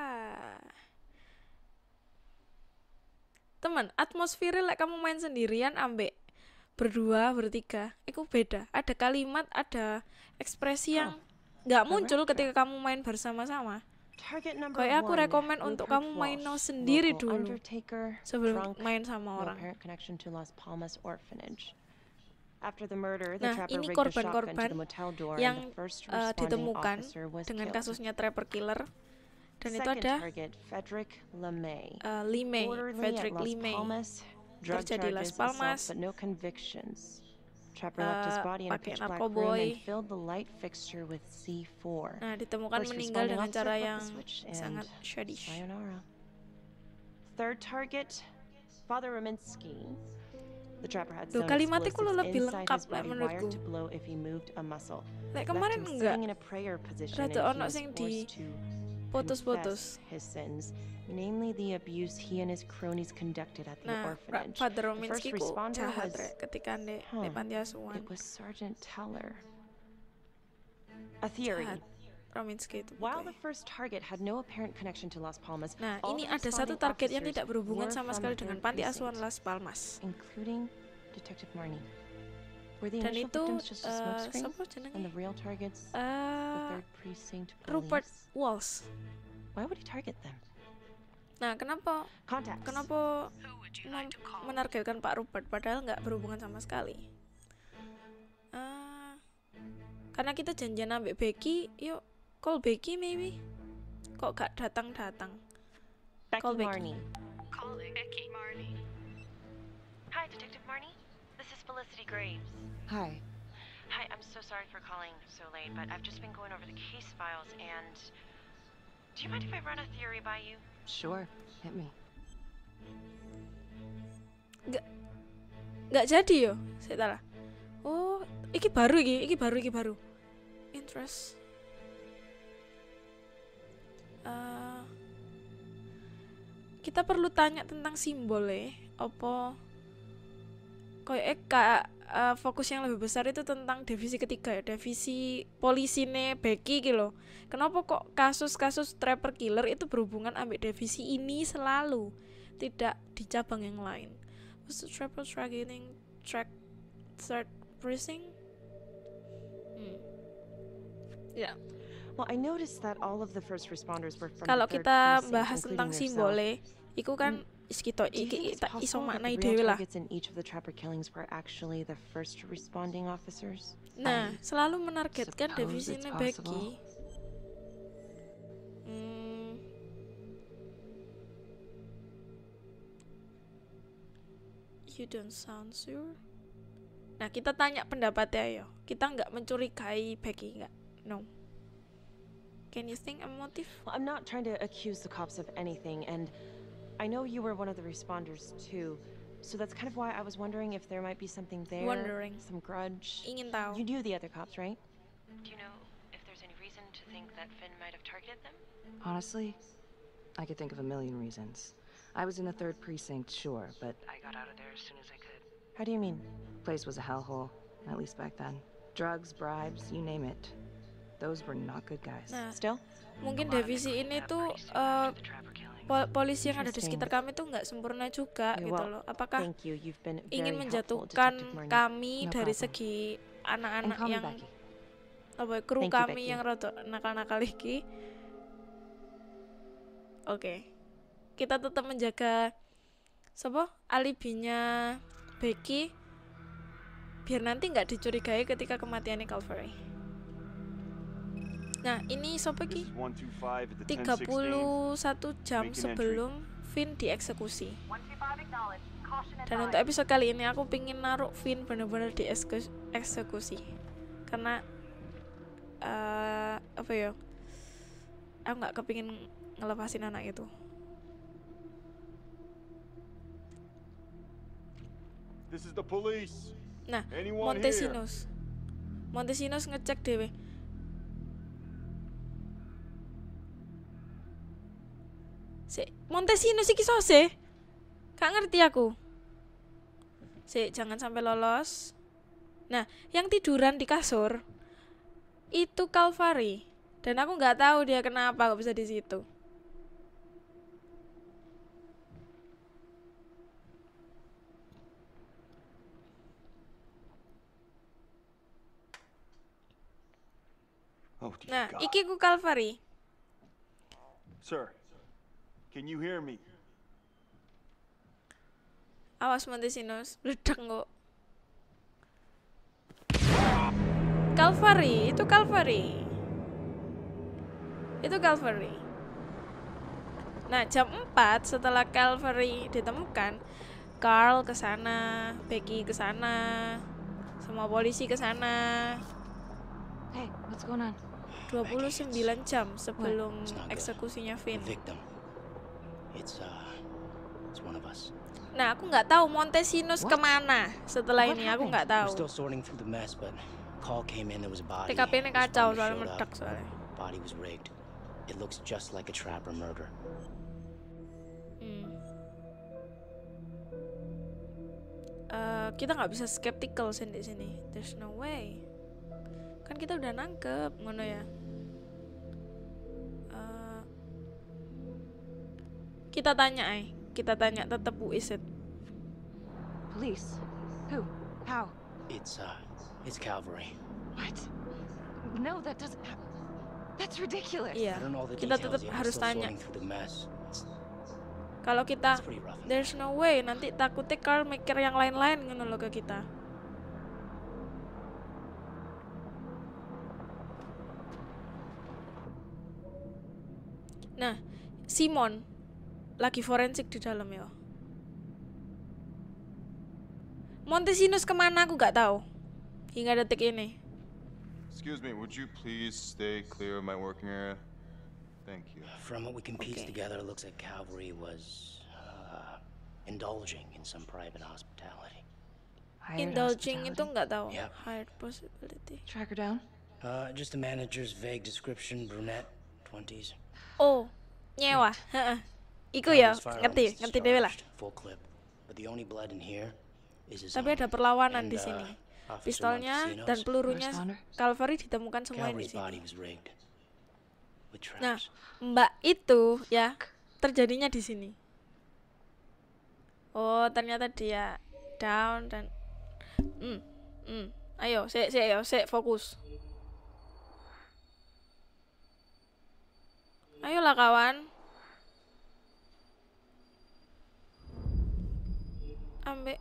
B: Teman, atmosfer lek kamu main sendirian ambek berdua, bertiga, itu beda. Ada kalimat, ada ekspresi yang nggak muncul ketika kamu main bersama-sama. Kayak aku rekomen untuk kamu main sendiri dulu sebelum main sama orang. Nah, ini korban-korban yang ditemukan dengan kasusnya Trapper Killer. Dan itu ada Frederick Lemay terjadi Las Palmas, pakai narkoboy. Nah, ditemukan meninggal dengan cara yang sangat shady.
J: Third target, Father Rominsky. The trapper had
B: Loh, kalimatnya kok lebih lengkap lah menurutku. Lek kemarin enggak. Rada ono sing di putus-putus.
J: Namely the abuse he and his cronies conducted at the orphanage.
B: Father Rominsky ku jahat ketika di panti asuhan.
J: It was Sergeant Teller. A theory.
B: Rominsky itu.
J: While the first target had no apparent connection to Las Palmas,
B: nah, ini ada satu target yang tidak berhubungan sama sekali dengan panti asuhan Las Palmas.
J: Including Detective Marnie.
B: Dan itu siapa jenenge?
J: And the real targets, the third precinct police.
B: Rupert Walsh.
J: Why would he target them?
B: Nah, kenapa menargetkan Pak Rupert padahal nggak berhubungan sama sekali? Karena kita janjian ambek Becky, yuk call Becky maybe. Kok gak datang-datang? Call Becky.
F: Calling Becky Marnie. Hi, Detective Marnie. This is Felicity Graves.
L: Hi.
F: Hi, I'm so sorry for calling so late, but I've just been going over the case files and... Do you mind if I run a theory by you?
L: Sure, hit me.
B: Nggak jadi yo, saya tahu. Oh, iki baru. Interest. Kita perlu tanya tentang simbol apa kayak fokus yang lebih besar itu tentang divisi ketiga ya, divisi polisine Becky gitu. Kenapa kok kasus-kasus Trapper Killer itu berhubungan ambek divisi ini selalu, tidak di cabang yang lain? Was the Trapper targeting third precinct? Ya.
J: Well, I noticed that all of the first responders were from
B: Kalau
J: the third
B: kita
J: precinct,
B: bahas
J: including
B: tentang
J: yourself.
B: simbole, iku kan iki tak iso maknai dhewe lah.
J: In each of the trapper killings were actually the first responding officers.
B: Nah, selalu menargetkan divisinya Becky. You don't sound sure. Nah, kita tanya pendapatnya yo. Kita nggak mencurigai Becky, nggak. No. Can you think a motive?
J: Well, I'm not trying to accuse the cops of anything, and I know you were one of the responders too. So that's kind of why I was wondering if there might be something there. Some grudge.
B: Ingin tahu.
J: You knew the other cops, right?
F: Do you know if there's any reason to think that Finn might have targeted them?
L: Honestly, I could think of a million reasons. I was in the third precinct, sure, but
F: I got out of there as soon as I could.
J: How do you mean?
L: Place was a hellhole, at least back then. Drugs, bribes, you name it. Those were not good guys.
B: Nah, mungkin divisi ini tuh polisi yang ada di sekitar kami tuh nggak sempurna juga gitu loh. Apakah ingin menjatuhkan kami dari segi anak-anak yang kru kami yang rada nakal-nakal iki? Oke. Kita tetap menjaga alibinya Becky biar nanti nggak dicurigai ketika kematiannya Calvary. Nah, ini sopo ki? 31 jam sebelum Finn dieksekusi. Dan untuk episode kali ini aku pingin naruh Finn bener-bener dieksekusi. Karena apa ya? Aku nggak kepingin ngelepasin anak itu.
O: This is the police.
B: Nah,
O: Anyone
B: Montesinos ngecek dewe. Montesinos iki sose? Gak ngerti aku. Jangan sampai lolos. Nah, yang tiduran di kasur itu Calvary. Dan aku nggak tahu dia kenapa kok bisa di situ.
O: Oh,
B: nah, iki ku Calvary.
O: Sir, can you hear me?
B: Awas Montesinos, ledak kok. Calvary, itu Calvary. Itu Calvary. Nah, jam 4 setelah Calvary ditemukan, Carl ke sana, Becky ke sana, semua polisi ke sana.
L: Hey, what's going on?
B: 29 jam sebelum eksekusinya Finn.
E: It's one of us.
B: Nah, aku nggak tahu Montesinos kemana setelah ini. Aku nggak tahu. TKP-nya kacau soalnya meledak soalnya.
E: Body was rigged. It looks just like a trap or murder.
B: Kita nggak bisa skeptical di sini. There's no way. Kan kita udah nangkep, ngono ya. Kita tanya tetap who is it?
L: Police. Who? How?
E: It's Calvary.
L: What? No, that doesn't. That's ridiculous.
B: Iya. Kita tetap harus tanya. Kalau kita there's no way, nanti takutnya Carl mikir yang lain-lain ngono loh ke kita. Nah, Simon lagi forensik di dalam ya. Montesinos kemana aku nggak tahu hingga detik ini.
O: Excuse me, would you please stay clear of my working area? Thank you.
E: From what we can piece together, it looks like Calvary was indulging in some private hospitality.
B: Indulging itu nggak tahu. Hired possibility.
L: Track her down.
E: Just the manager's vague description, brunette, 20s.
B: Oh, nyewa. Iku ya, ngerti dewe lah. Tapi ada perlawanan di sini. Pistolnya dan pelurunya Calvary ditemukan semua di sini. Nah, Mbak itu ya terjadinya di sini. Oh, ternyata dia down dan ayo, fokus. Ayolah kawan. Ambek.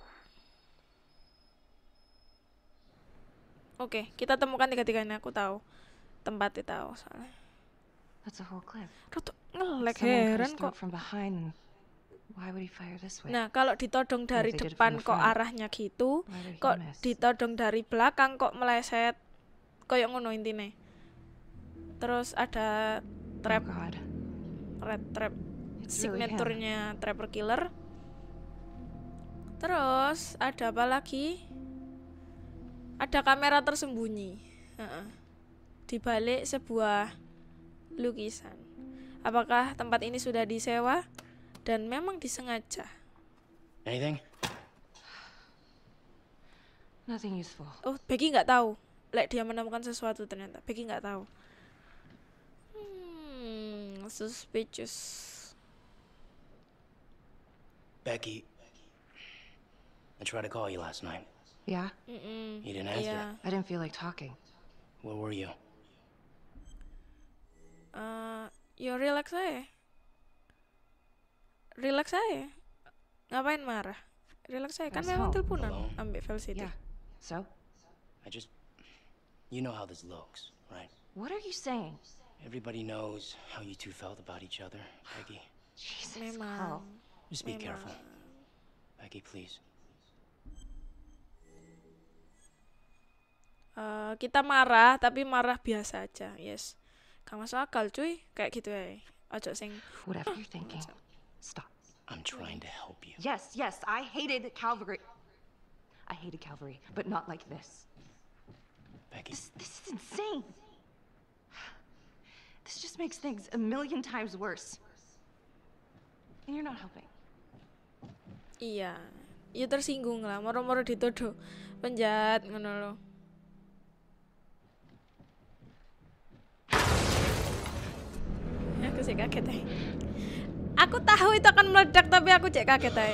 B: Oke, kita temukan tiga-tiganya. Aku tahu tempatnya, tahu soalnya.
L: That's a whole clip.
B: Roto ngelek, heran kok. Nah, kalau ditodong dari depan kok arahnya gitu, kok ditodong dari belakang kok meleset, koyok ngono intine. Terus ada trap, red trap, signaturnya Trapper Killer. Terus ada apa lagi? Ada kamera tersembunyi di balik sebuah lukisan. Apakah tempat ini sudah disewa dan memang disengaja?
E: Anything?
L: Nothing useful.
B: Oh, Becky nggak tahu. Dia menemukan sesuatu ternyata. Becky nggak tahu. Suspicious.
E: Becky, I tried to call you last night.
L: Yeah?
E: You didn't answer.
B: Yeah.
L: I didn't feel like talking.
E: Where were you?
B: Yo relax aja. Relax aja. Ngapain marah? Relax aja. Kan memang teleponan ambek Felicity.
L: Yeah.
I: So?
E: You know how this looks, right?
I: What are you saying?
E: Everybody knows how you two felt about each other, Peggy.
I: Jesus, Carl.
E: Just be careful. Peggy, please.
B: Kita marah, tapi marah biasa aja. Yes. Gak masuk akal, cuy. Kayak gitu ya. Ojo sing.
I: Whatever you're thinking. Stop.
E: I'm trying to help you.
I: Yes, I hated Calvary. I hated Calvary, but not like this.
E: Peggy.
I: This is insane. This just makes things a million times worse. And you're not helping.
B: Iya. Ya tersinggung lah, moro-moro dituduh penjahat ngono lho. Aku sih kaget aja. Aku tahu itu akan meledak tapi aku cek kaget aja.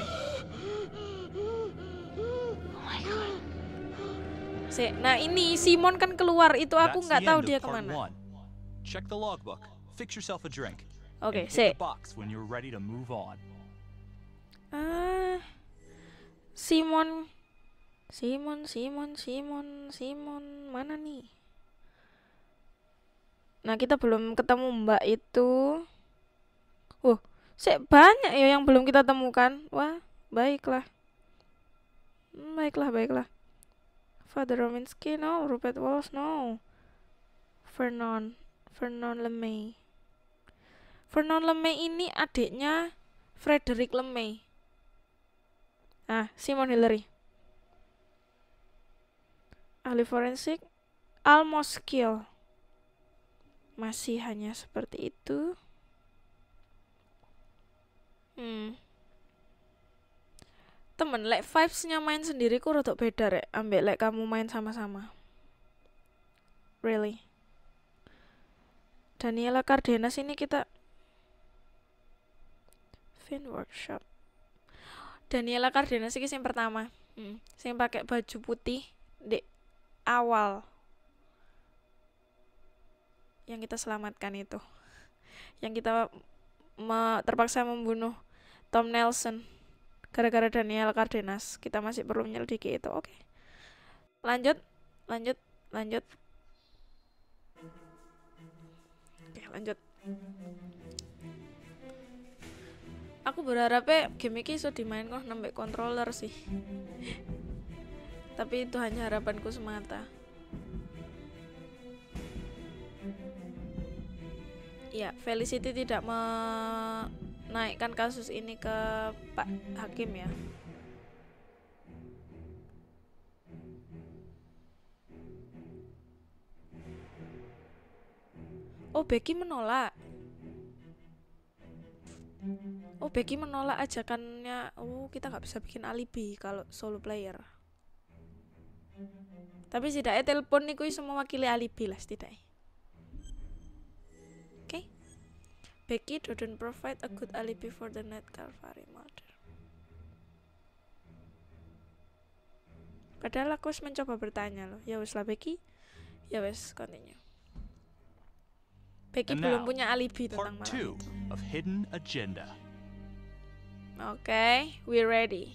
B: Nah ini Simon kan keluar itu aku nggak tahu dia kemana.
G: Check the logbook. Fix yourself a drink.
B: Oke,
G: hit the box when you're ready to move on.
B: Simon mana nih? Nah kita belum ketemu Mbak itu. Banyak ya yang belum kita temukan. Wah, baiklah. Baiklah. Father Rominsky, no. Rupert Walsh, no. Vernon LeMay. Vernon LeMay ini adiknya Frederick LeMay. Simon Hillary. Ahli forensik Al Moskill. Masih hanya seperti itu. Temen, vibes-nya main sendiri ku rodok beda rek, ambek kamu main sama-sama. Really. Daniela Cardenas ini kita Fin Workshop. Daniela Cardenas ini yang pertama, yang pakai baju putih di awal, yang kita selamatkan itu, yang kita terpaksa membunuh Tom Nelson. Gara-gara Daniel Cardenas, kita masih perlu menyelidiki itu. Oke. Lanjut. Oke, lanjut. Aku berharapnya game ini iso dimain kok nambah controller sih. Tapi itu hanya harapanku semata. Ya, Felicity tidak menaikkan kasus ini ke Pak Hakim ya. Becky menolak. Becky menolak ajakannya. Kita nggak bisa bikin alibi kalau solo player. Tapi setidaknya telepon niku iso mewakili alibi lah setidaknya. Becky didn't provide a good alibi for the Ned Calvary murder. Padahal aku mencoba bertanya loh. Ya wes lah Becky. Ya wes, continue. Becky belum punya alibi tentang malam itu.
G: Of Hidden Agenda.
B: Okay, we ready.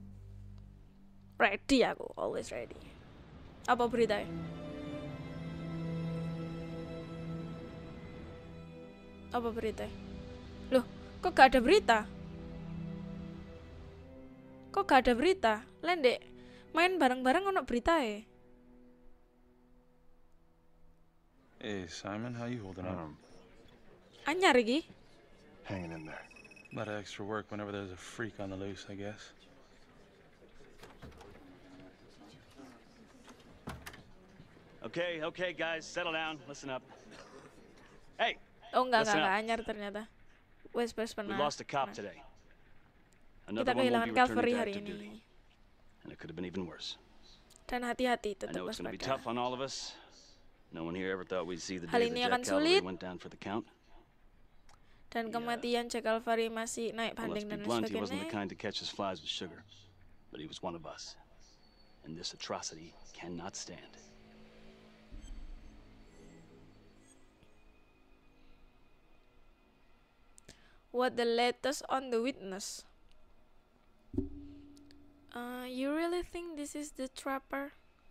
B: Ready aku, always ready. Apa beritanya? Apa berita? Loh, kok gak ada berita? Lendek, main bareng-bareng ono berita ya?
Q: Hey Simon, how you holding up?
B: Anyar iki?
Q: Hanging in there. A lot of extra work whenever there's a freak on the loose, I guess.
D: Okay, guys, settle down. Listen up. Hey.
B: Enggak anyar ternyata. Wes pernah.
D: We lost a cop today.
B: Kita kehilangan Calvary hari ini.
D: And it could have been even worse.
B: Dan hati-hati, tetap
D: I know it's going to be
B: waspada.
D: tough on all of us. No one here ever thought we'd see the
B: Hal
D: day
B: ini
D: that
B: akan
D: Jack Calvary
B: sulit.
D: went down for the count.
B: Dan kematian Jack Calvary masih naik
D: Well, let's
B: banding
D: be
B: dan
D: blunt, he wasn't the
B: sebagainya.
D: kind to catch his flies with sugar. But he was one of us. And this atrocity cannot stand.
B: What the latest on the witness? You really think this is the trapper?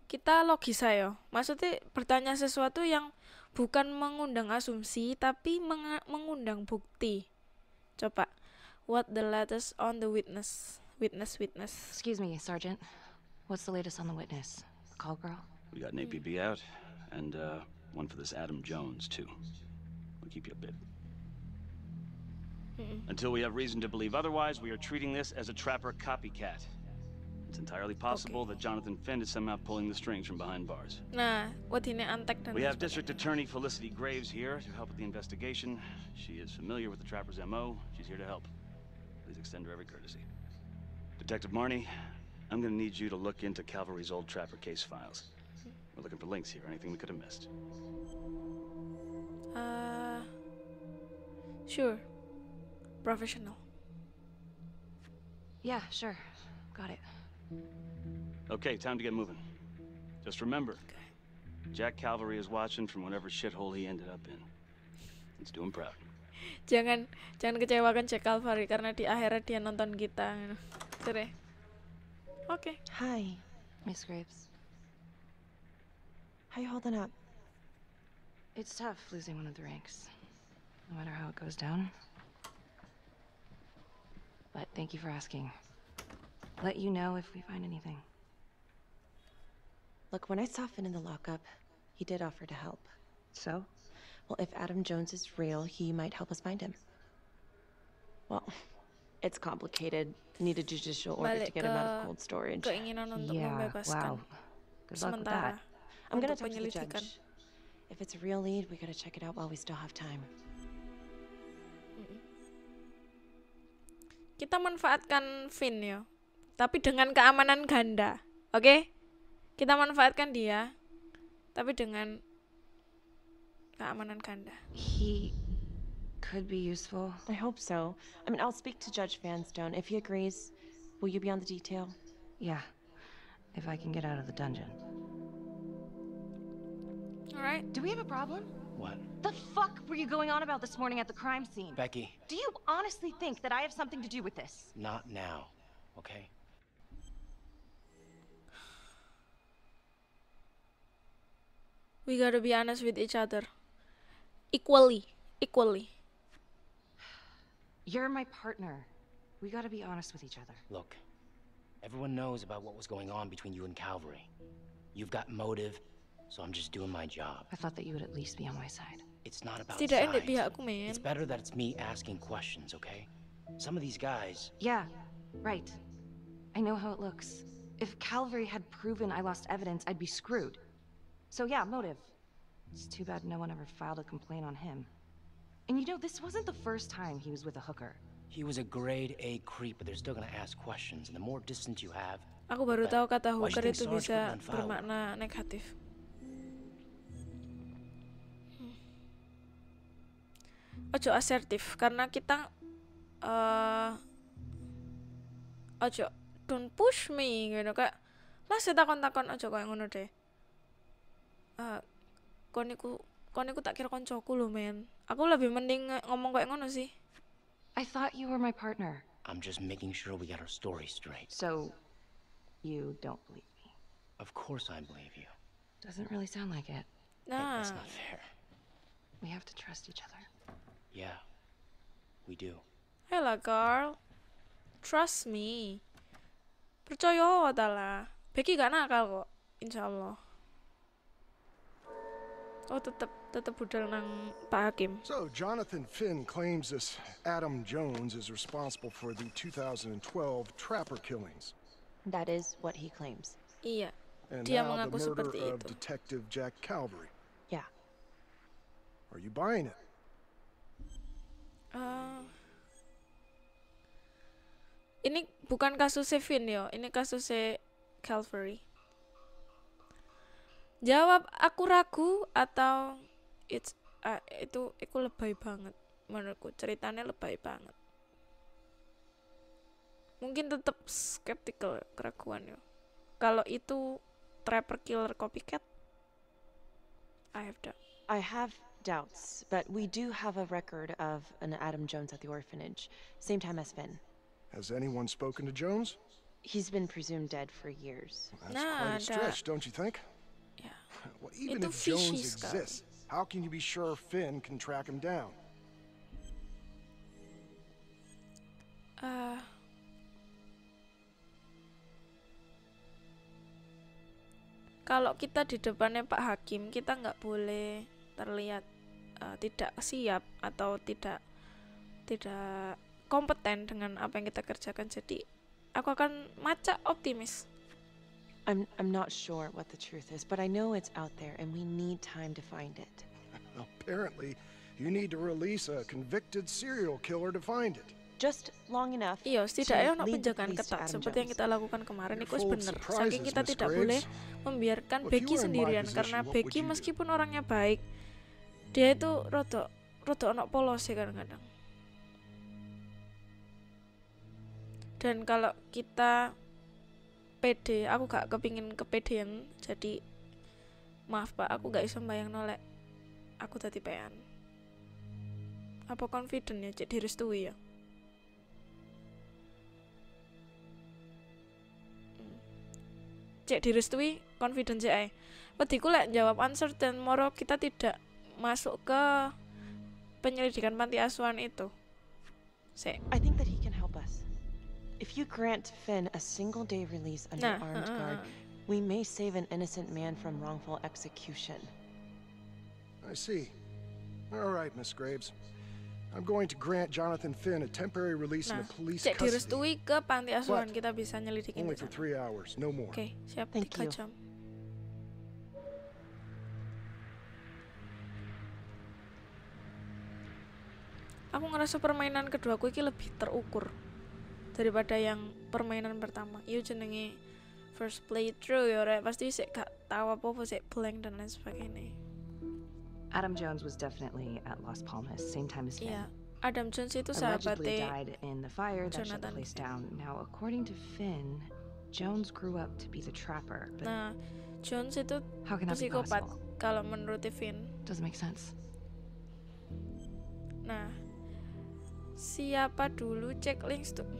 B: kita logis ayo. Maksudnya bertanya sesuatu yang bukan mengundang asumsi tapi mengundang bukti. Coba, what the latest on the witness?
I: Excuse me, Sergeant. What's the latest on the witness? The call girl?
D: We got an APB out, and one for this Adam Jones, too. We'll keep you updated. Until we have reason to believe otherwise, we are treating this as a Trapper copycat. It's entirely possible that Jonathan Finn is somehow pulling the strings from behind bars.
B: Nah, wedine antek dan
D: We have District Attorney Felicity Graves here to help with the investigation. She is familiar with the Trapper's MO. She's here to help. Please extend her every courtesy. Detective Marnie, I'm gonna need you to look into Calvary's old Trapper case files. We're looking for links here, anything we could have missed.
B: Sure. Professional.
I: Yeah, sure. Got it.
D: Okay, time to get moving. Just remember, Jack Calvary is watching from whatever shithole he ended up in. Let's do him proud.
B: Jangan kecewakan Jack Calvary karena di akhirat dia nonton kita. Oke. Okay.
J: Hi,
I: Miss Graves.
J: How you holding up?
I: It's tough losing one of the ranks, no matter how it goes down. But thank you for asking. Let you know if we find anything.
J: Look, when I saw Finn in the lockup, he did offer to help.
I: So?
J: Well, if Adam Jones is real, he might help us find him. Well, it's complicated. Need a judicial order to get him out of cold storage.
B: Keinginan untuk membebaskan.
I: Wow. Good luck with that.
J: I'm gonna talk to the judge. If it's a real lead, we gotta check it out while we still have time.
B: Kita manfaatkan Finn ya, tapi dengan keamanan ganda, oke? Kita manfaatkan dia, tapi dengan keamanan ganda.
I: He could be useful.
J: I hope so. I mean, I'll speak to Judge Vanstone. If he agrees, will you be on the detail?
I: Yeah, if I can get out of the dungeon.
B: All right.
I: Do we have a problem?
E: What?
I: The fuck were you going on about this morning at the crime scene?
E: Becky.
I: Do you honestly think that I have something to do with this?
E: Not now, okay?
B: We gotta be honest with each other. Equally.
I: You're my partner. We gotta be honest with each other.
E: Look, everyone knows about what was going on between you and Calvary. You've got motive, so I'm just doing my job.
I: I thought that you would at least be on my side.
E: It's not about
B: Setidaknya
E: sides.
B: di pihakku, man.
E: It's better that it's me asking questions, okay? Some of these guys...
I: Yeah, right. I know how it looks. If Calvary had proven I lost evidence, I'd be screwed. So yeah, motive. It's too bad no one ever filed a complaint on him. And you know, this wasn't the first time he was with a hooker.
E: He was a grade A creep, but they're still gonna ask questions, and the more distance you have...
B: Aku baru tahu kata
E: Why do you
B: hooker
E: think
B: itu
E: Sarge
B: bisa
E: couldn't unfollow?
B: bermakna negatif. Ojo asertif karena kita ojo don't push me gitu kayak lah saya takon ojo kayak ngono deh. Koniku tak kira koncoku lho men. Aku lebih mending ngomong kayak ngono sih.
I: I thought you were my partner.
E: I'm just making sure we get our story straight.
I: So, you don't believe me?
E: Of course I believe you.
I: Doesn't really sound like it.
B: Nah.
E: That's not fair.
I: We have to trust each other.
E: Yeah, we do.
B: Hela girl, trust me. Percaya adalah. Becky gak nakal kok, insyaallah. Oh tetep budal nang Pak Hakim.
K: So Jonathan Finn claims this Adam Jones is responsible for the 2012 Trapper killings.
J: That is what he claims.
B: Iya.
K: And
B: Dia
K: now
B: mengaku
K: the murder
B: seperti
K: of
B: itu.
K: Detective Jack Calvary.
J: Yeah.
K: Are you buying it?
B: Ini bukan kasus Finn yo, ini kasus Calvary. Jawab aku ragu atau itu lebay banget menurutku, ceritanya lebay banget. Mungkin tetap skeptical, keraguan yo. Kalau itu Trapper killer copycat, I have
J: doubts, but we do have a record of an Adam Jones at the orphanage, same time as Finn.
K: Has anyone spoken to Jones?
J: He's been presumed dead for years.
K: That's quite a stretch, don't you think?
B: Yeah.
K: Well, even if Jones exists, how can you be sure Finn can track him down?
B: Kalau kita di depannya Pak Hakim, kita nggak boleh terlihat tidak siap atau tidak kompeten dengan apa yang kita kerjakan. Jadi aku akan maca optimis.
J: I'm not sure what the truth is, but I know it's out there and we need time to find it.
K: Apparently, you need to release a convicted serial killer to find it.
J: Just long enough.
B: Iya, setidaknya ono penjagaan ketat seperti yang kita lakukan kemarin. Itu bener. Saking kita tidak boleh membiarkan Becky sendirian karena Becky meskipun orangnya baik, dia itu rada ono polos ya kadang-kadang. Dan kalau kita pede, aku gak kepingin kepedean, jadi maaf Pak, aku gak bisa bayang nolek aku tadi pean. Apa confident ya, cek direstui ya. Cek direstui, confident cek ae. Pediku lek jawab uncertain, moro kita tidak masuk ke penyelidikan panti asuhan itu.
J: I think that he can help us. If you grant Finn a single day release under armed guard, we may save an innocent man from wrongful execution.
K: I see. All right, Miss Graves. I'm going to grant Jonathan Finn a temporary release in the police
B: cek
K: custody.
B: direstui ke panti asuhan, kita bisa nyelidikin.
K: Only for 3 hours, no more.
B: Oke, siap. 3 jam. Aku ngerasa permainan keduaku ini lebih terukur daripada yang permainan pertama. Iya jenenge first playthrough ya, Rek. Pasti sik gak tahu apa-apa, sik blank dan lain sebagainya.
I: Adam Jones was definitely at Las Palmas, same time as Finn.
B: Yeah, Adam Jones itu
I: allegedly
B: sahabatnya
I: died in the fire that shut the place down. Now, according to Finn, Jones grew up to be the trapper. But
B: nah, Jones itu
I: how can that be
B: psikopat
I: possible?
B: kalau menurut Finn.
I: Doesn't make sense.
B: Nah, siapa dulu cek links tuh?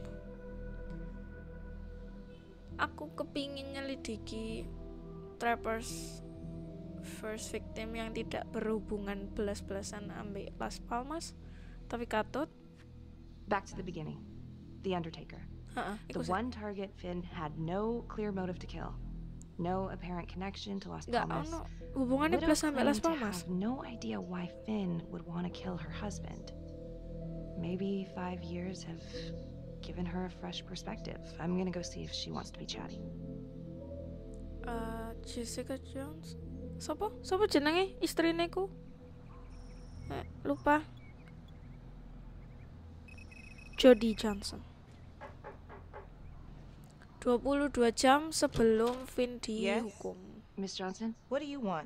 B: Aku kepingin nyelidiki trappers first victim yang tidak berhubungan belas-belasan ambil Las Palmas, tapi katut.
I: Back to the beginning. The Undertaker. The one target Finn had no clear motive to kill. No apparent connection to Las Palmas.
B: Gak ono hubungannya plus sampai Las Palmas.
I: Have no idea why Finn would want to kill her husband. Maybe 5 years have given her a fresh perspective. I'm gonna go see if she wants to be chatty.
B: Jessica Jones. Sopo jenenge istrine ku? Lupa. Jodie Johnson. 22 jam sebelum Finn dihukum.
I: Miss Johnson,
P: what do you want?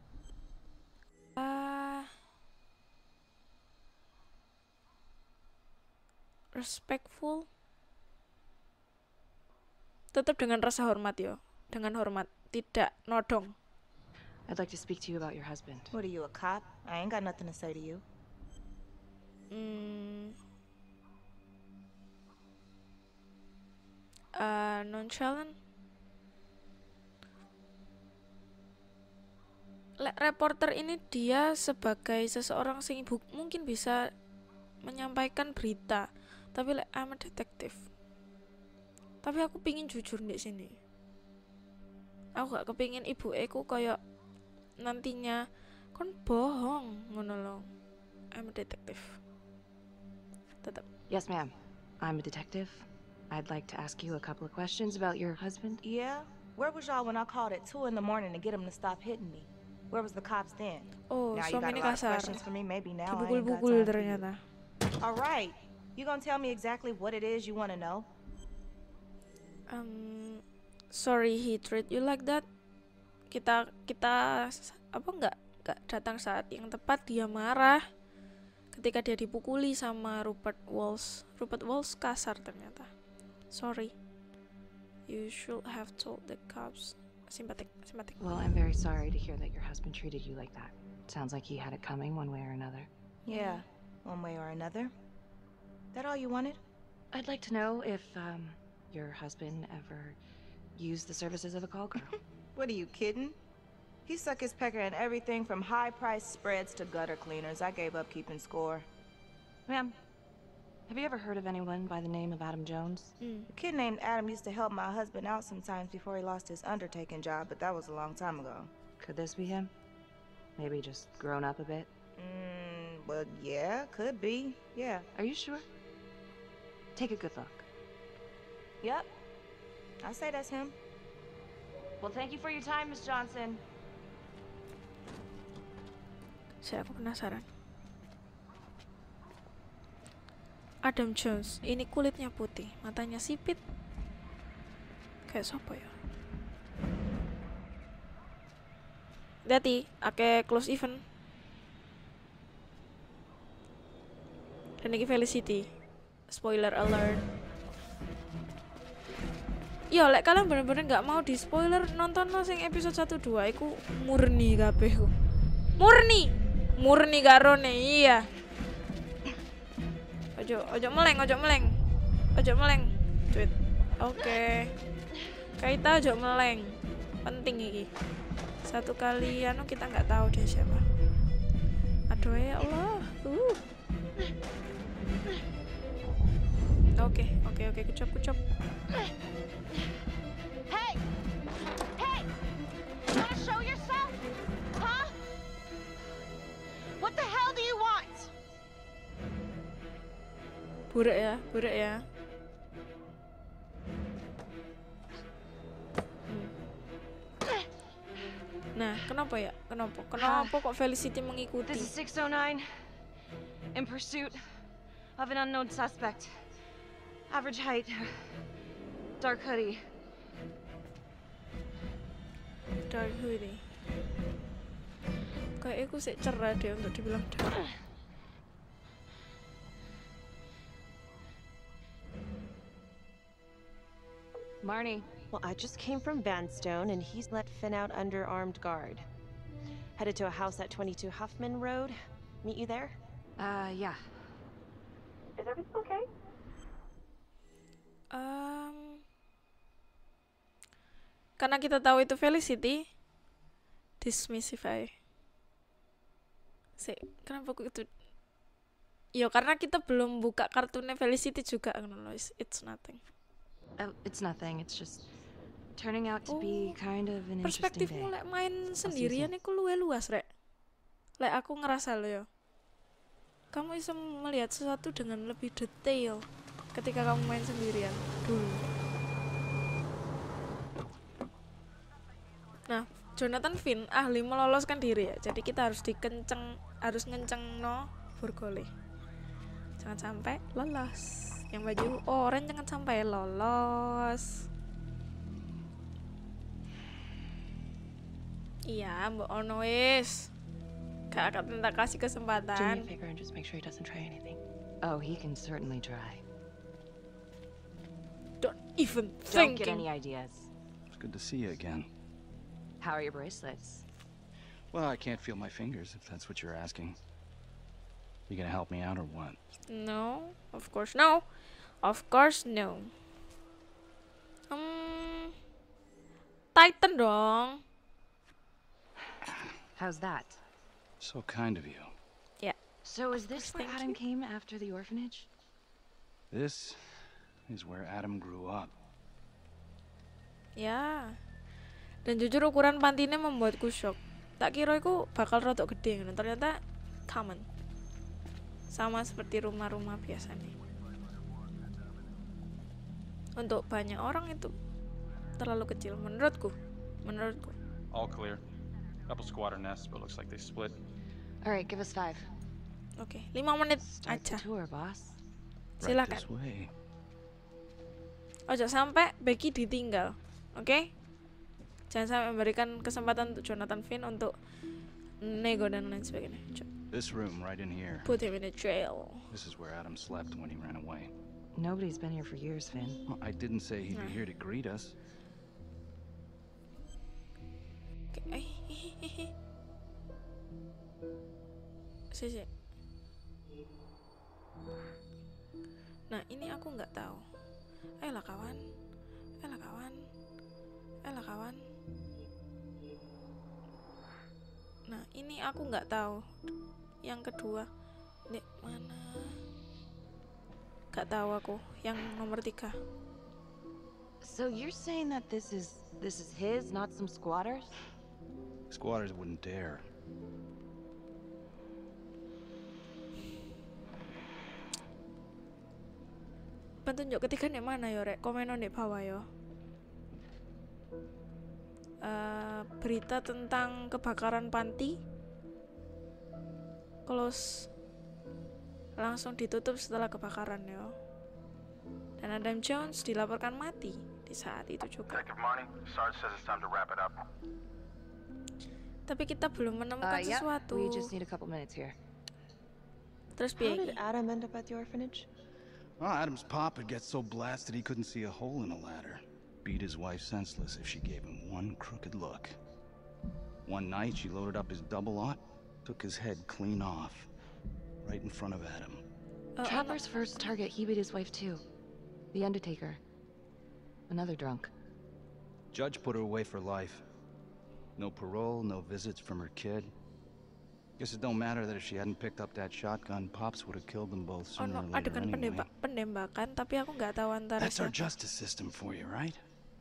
B: Respectful. Tetap dengan rasa hormat yo. Dengan hormat, tidak nodong.
I: I'd like to speak to you about your husband.
P: What are you, a cop? I ain't got nothing to say to you.
B: Nonchalant. Reporter ini dia sebagai seseorang sing mungkin bisa menyampaikan berita, tapi I'm a detective. Tapi aku pingin jujur di sini. Aku gak kepingin ibu aku kayak nantinya kon bohong ngono lo. I'm a detective. Tetap.
I: Yes, ma'am. I'm a detective. I'd like to ask you a couple of questions about your husband.
P: Yeah? Where was y'all when I called at 2 in the morning to get him to stop hitting me? Where was the cops then?
B: Oh,
P: now you got a lot of questions for me. Maybe now I ain't got
B: Dibukul-bukul
P: time.
B: ternyata.
P: All right. You gonna tell me exactly what it is you want to know?
B: Sorry he treat you like that. Kita apa nggak datang saat yang tepat. Dia marah ketika dia dipukuli sama Rupert Walsh. Rupert Walsh kasar ternyata. Sorry. You should have told the cops. Sympathetic.
I: Well, I'm very sorry to hear that your husband treated you like that. Sounds like he had it coming one way or another.
P: Yeah, one way or another. That all you wanted?
I: I'd like to know if your husband ever use the services of a call girl?
P: What are you kidding? He suck his pecker in everything from high-priced spreads to gutter cleaners. I gave up keeping score.
I: Ma'am, have you ever heard of anyone by the name of Adam Jones?
P: A kid named Adam used to help my husband out sometimes before he lost his undertaking job, but that was a long time ago.
I: Could this be him? Maybe just grown up a bit?
P: Well, yeah, could be. Yeah.
I: Are you sure? Take a good look.
P: Yep. I say that's him. Well, thank you for your time, Miss Johnson.
B: Aku penasaran. Adam Jones, ini kulitnya putih, matanya sipit. Kayak siapa ya? Hati, ake close event. Dan ini Felicity. Spoiler alert. Yo, lek kalian bener-bener nggak mau di spoiler, nonton sing episode 1-2 iku murni kabeh. Murni garone, iya. Ojo meleng. Tweet. Oke. Kaita ojo meleng. Penting iki. Satu kali kita nggak tahu deh siapa. Aduh ya Allah. Oke, kucap.
F: Hey! You wanna show yourself? Huh? What the hell do you want?
B: Buruk ya. Nah, kenapa ya? Kenapa kok Felicity mengikuti?
I: This is 609. In pursuit of an unknown suspect. Average height. Dark hoodie.
B: Kayak aku sih cerah deh untuk dibilang dark.
J: Marnie. Well, I just came from Vanstone, and he's let Finn out under armed guard. Headed to a house at 22 Huffman Road. Meet you there?
I: Yeah.
J: Is everything okay?
B: Karena kita tahu itu Felicity, dismissify. Kenapa aku itu? Yo, karena kita belum buka kartunnya Felicity juga, it's nothing.
I: It's nothing. It's just turning out to be kind of an interesting day.
B: Perspektifmu lek main sendirian iku luwe luas, Rek. Lek aku ngerasa lo yo. Kamu bisa melihat sesuatu dengan lebih detail ketika kamu main sendirian dulu. Nah, Jonathan Finn ahli meloloskan diri ya. Jadi kita harus ngenceng no burgole. Jangan sampai lolos. Yang baju oranye jangan sampai lolos. Iya, Mbak Ono wis. Gak akan minta kasih kesempatan.
I: Do me a favor and just make sure he doesn't try anything. Oh, he can certainly try.
B: Don't even
I: think. Don't get any ideas.
H: It's good to see you again.
I: How are your bracelets?
H: Well, I can't feel my fingers, if that's what you're asking. You gonna help me out or what?
B: No, of course no. Of course no. Titan dong.
I: How's that?
H: So kind of you.
B: Yeah.
I: So is this where Adam came after the orphanage?
H: This is where Adam grew up.
B: Ya. Dan jujur ukuran pantinya membuatku shock. Tak kira itu bakal rotok gede, ternyata common. Sama seperti rumah-rumah biasa nih. Untuk banyak orang itu terlalu kecil menurutku.
Q: All clear. Couple squatter nests, but looks like they split.
I: All right, give us 5.
B: Oke, 5 menit aja.
I: Tour, boss.
B: Silakan. Ojo sampai Becky ditinggal, oke? Jangan sampai memberikan kesempatan untuk Jonathan Finn untuk nego dan lain sebagainya.
H: This room right in here.
B: Put him in a jail.
H: This is where Adam slept when he ran away.
I: Nobody's been here for years, Finn.
H: Well, I didn't say he'd be here to greet us.
B: Sisi. Nah, ini aku nggak tahu. Ayolah kawan. Elah kawan. Elah kawan. Nah, ini aku nggak tahu. Yang kedua, Dek, mana? Nggak tahu aku. Yang nomor 3.
I: So you're saying that this is his, not some squatters?
H: Squatters wouldn't dare.
B: Petunjuk ketiga nih mana yo rek? Komen di bawah yo. Berita tentang kebakaran panti close, langsung ditutup setelah kebakaran yo. Dan Adam Jones dilaporkan mati di saat itu juga. Tapi kita belum menemukan sesuatu.
I: We just need a couple minutes here.
B: Terus
J: How did Adam end up at the orphanage?
H: Well, Adam's pop had get so blasted he couldn't see a hole in a ladder. Beat his wife senseless if she gave him one crooked look. One night, she loaded up his double-aught, took his head clean off, right in front of Adam.
I: Trapper's first target, he beat his wife too. The Undertaker. Another drunk.
H: Judge put her away for life. No parole, no visits from her kid. Guess it don't matter that if she hadn't picked up that shotgun, Pops would have killed them both sooner or later anyway.
B: Penembakan, tapi aku nggak tahu antara
H: That's our
B: siapa.
H: justice system for you, right?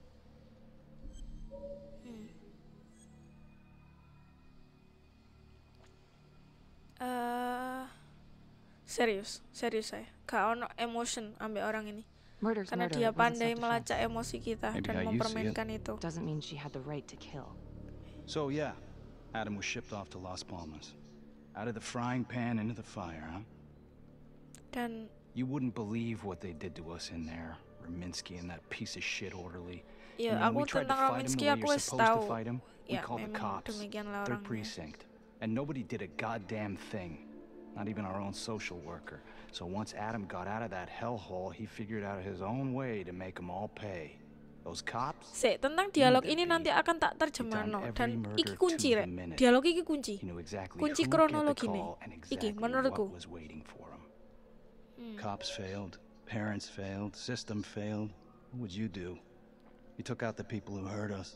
B: Serius saya. Gak ono emotion ambil orang ini.
I: Murder's
B: Karena
I: murder.
B: dia
I: It wasn't
B: pandai
I: self-defense.
B: melacak emosi kita
H: Maybe
B: dan
H: how you see
B: mempermainkan itu.
I: Doesn't mean she had the right to kill.
H: So yeah, Adam was shipped off to Las Palmas. Out of the frying pan into the fire, huh?
B: Dan
H: You wouldn't believe what they did to us in there. Raminsky and that piece of shit orderly.
B: ya,
H: And when we
B: aku
H: tried to
B: tentang
H: fight him
B: Raminsky
H: the way
B: aku
H: you're
B: wis
H: supposed to
B: tahu.
H: fight him, we
B: Ya,
H: called the
B: memang
H: cops.
B: demikianlah
H: Third
B: orangnya.
H: precinct. And nobody did a goddamn thing. Not even our own social worker. So once Adam got out of that hellhole, he figured out his own way to make them all pay. Those cops?
B: Tentang dialog ini nanti akan tak terjemahno dan iki kunci rek. Dialog iki kunci. Kunci kronologi nih. Iki menurutku.
H: Cops failed, parents failed, system failed. What would you do? You took out the people who hurt us.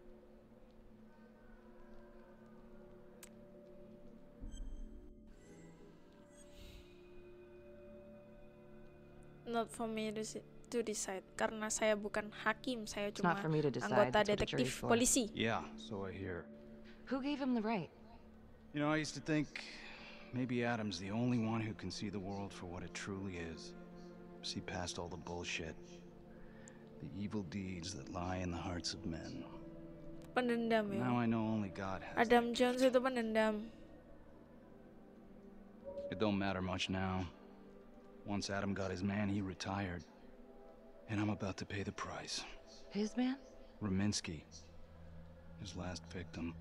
B: Not for me to decide. Karena saya bukan hakim, saya
I: It's
B: cuma
I: not for me to decide,
B: anggota
I: that's what the
B: detektif
I: jury's for.
B: polisi.
H: Yeah, so I hear.
I: Who gave him the right?
H: You know, I used to think maybe Adam's the only one who can see the world for what it truly is. See past all the bullshit. The evil deeds that lie in the hearts of men.
B: Pendendam ya.
H: Now I know only God has.
B: Adam Jones itu pendendam.
H: It don't matter much now. Once Adam got his man, he retired. And I'm about to pay the price.
I: His man?
H: Raminsky. His last victim.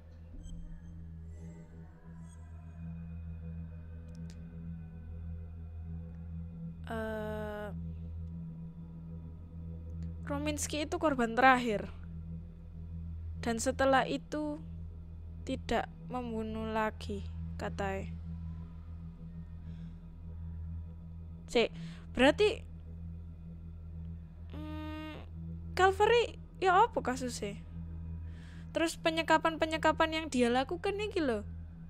B: Rominsky itu korban terakhir. Dan setelah itu tidak membunuh lagi, katanya. Berarti Calvary ya apa kasusnya? Terus penyekapan yang dia lakukan nih loh.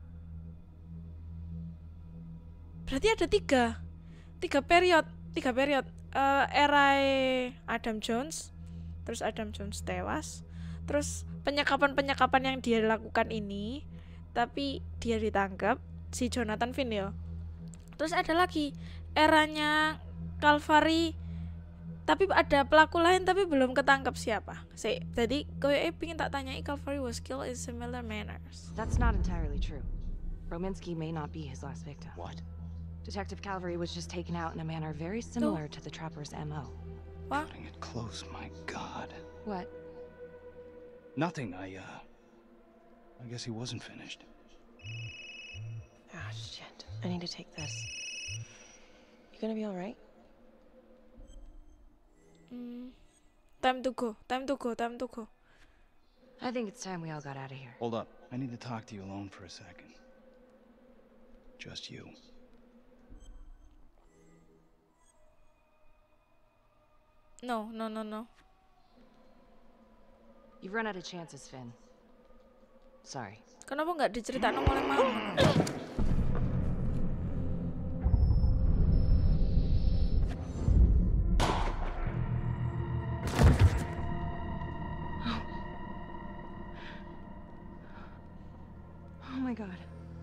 B: Berarti ada tiga period era Adam Jones, terus Adam Jones tewas, terus penyekapan yang dia lakukan ini, tapi dia ditangkap si Jonathan Finn ya. Terus ada lagi eranya Calvary, tapi ada pelaku lain tapi belum ketangkap siapa. Jadi kowe pengen tak tanyai Calvary was killed in similar manners.
I: That's not entirely true. Rominsky may not be his last victim.
H: What?
I: Detective Calvary was just taken out in a manner very similar to the trapper's MO.
B: What?
H: Cutting it close, my God.
I: What?
H: Nothing. I guess he wasn't finished.
J: Ah, shit. I need to take this. You gonna be alright?
B: Time to go.
I: I think it's time we all got out of here.
H: Hold up. I need to talk to you alone for a second. Just you.
B: No.
I: You've run out of chances, Finn. Sorry.
B: Kenapa nggak diceritain mulai mau?
I: Oh my god.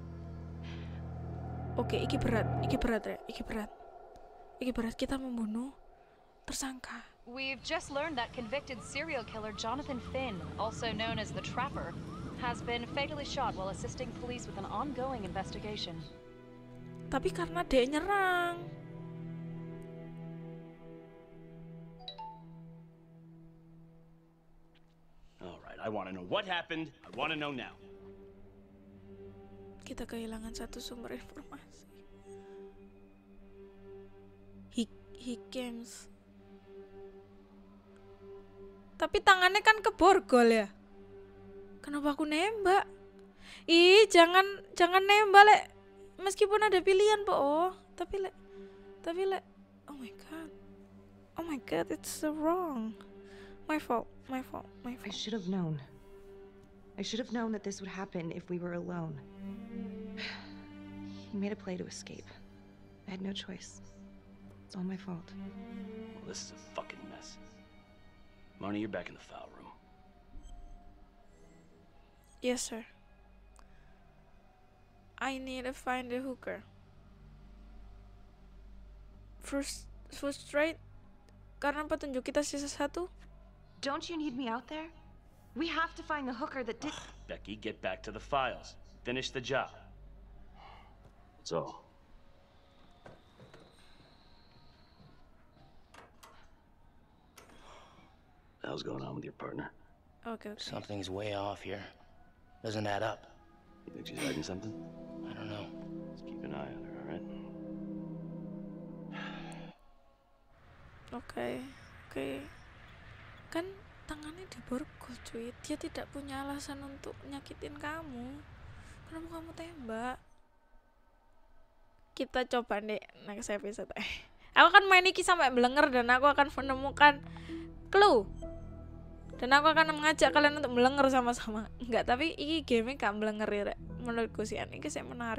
B: Oke, iki berat, Rek. Iki berat kita membunuh tersangka.
R: We've just learned that convicted serial killer Jonathan Finn, also known as the Trapper, has been fatally shot while assisting police with an ongoing investigation.
B: Tapi karena dia nyerang.
D: All right, I want to know what happened. I want to know now.
B: Kita kehilangan satu sumber informasi. He games. Tapi tangannya kan keborgol ya. Kenapa aku nembak? Ih, jangan nembak, Lek. Meskipun ada pilihan, Po. Oh, tapi Lek. Oh my god, it's so wrong. My fault. I
I: should have known. I should have known that this would happen if we were alone. He made a play to escape. I had no choice. It's all my fault.
D: Well, this is a fucking mess. Marnie, you're back in the file room.
B: Yes, sir. I need to find the hooker. First straight. Karena petunjuk kita sisa satu.
I: Don't you need me out there? We have to find the hooker that did.
D: Becky, get back to the files. Finish the job. That's all. What the hell's going on with your partner?
B: Okay.
E: Something's way off here. Doesn't add up.
D: You think she's hiding something?
E: I don't know.
D: Let's keep an eye on her, all right?
B: Oke. Kan tangannya diborgol, cuy. Dia tidak punya alasan untuk nyakitin kamu. Kenapa kamu tembak? Kita coba deh next episode. Aku akan main iki sampai belenger dan aku akan menemukan clue. Dan aku akan mengajak kalian untuk belenger sama-sama. Enggak, tapi iki game gak belenger ya, Rek. Menurutku sih ini saya menarik.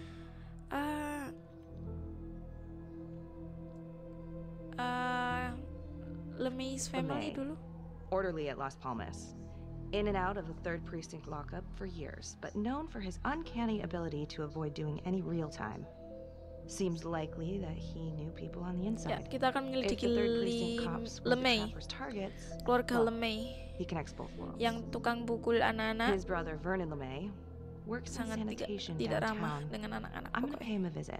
B: LeMay's family dulu.
I: Orderly at Las Palmas. In and out of the 3rd Precinct lockup for years, but known for his uncanny ability to avoid doing any real time. Seems likely that he knew people on the inside.
B: Ya, kita akan menyelidiki LeMay. Keluarga LeMay.
I: He connects both worlds.
B: Yang tukang pukul anak-anak.
I: His brother Vernon LeMay works in sanitation
B: tidak ramah
I: downtown.
B: dengan anak-anak.
I: I'm gonna pay him a visit.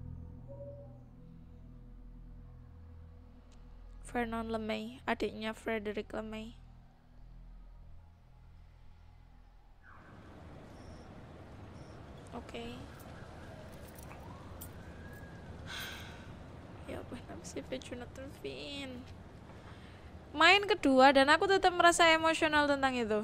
B: Vernon LeMay, adiknya Frederick LeMay. Oke. Ya benar sih Jonathan Finn. Main kedua dan aku tetap merasa emosional tentang itu.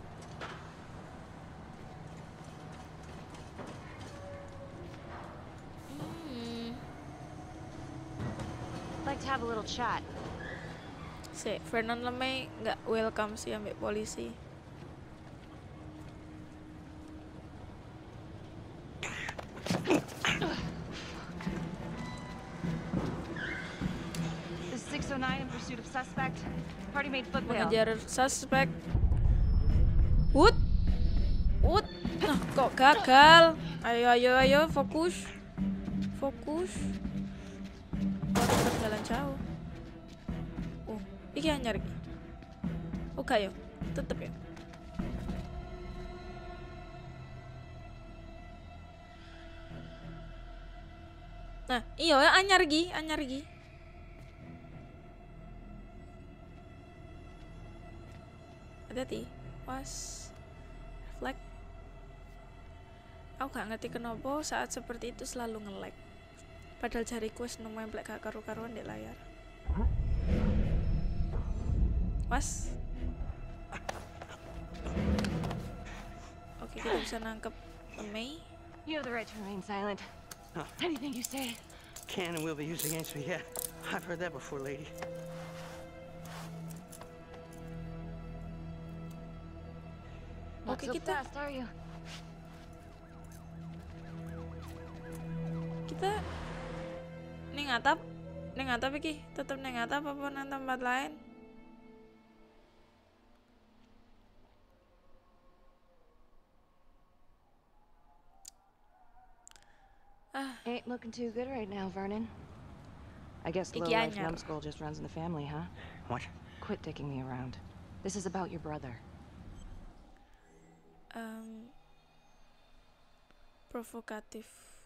I: Like to have a little chat.
B: Vernon LeMay nggak welcome sih ambek polisi.
I: This is 609 in pursuit of suspect. Party made footbail.
B: Mengejar suspek. Wood. Nah, kok gagal? Ayo, fokus. Oh, tetap jalan jauh. Iki anyar iki. Oke yo, tetep ya. Nah, iya anyar iki. Hati-hati. Was. Reflect. Aku gak ngerti kenapa saat seperti itu selalu nge-lag. Padahal jariku wis nemplek gak karu-karuan di layar. Was. Oke, kita bisa nangkep May.
I: You have the right to remain silent.
S: Huh.
I: Anything you say.
S: Can and will be used against me, yeah. I've heard that before, lady.
B: Oke, kita ning atap iki, tetep ning atap apa nang tempat lain?
I: Ain't looking too good right now, Vernon. I guess
B: Iki
I: low-life
B: anyar.
I: numbskull just runs in the family, huh?
Q: What?
I: Quit dicking me around. This is about your brother.
B: Provokatif.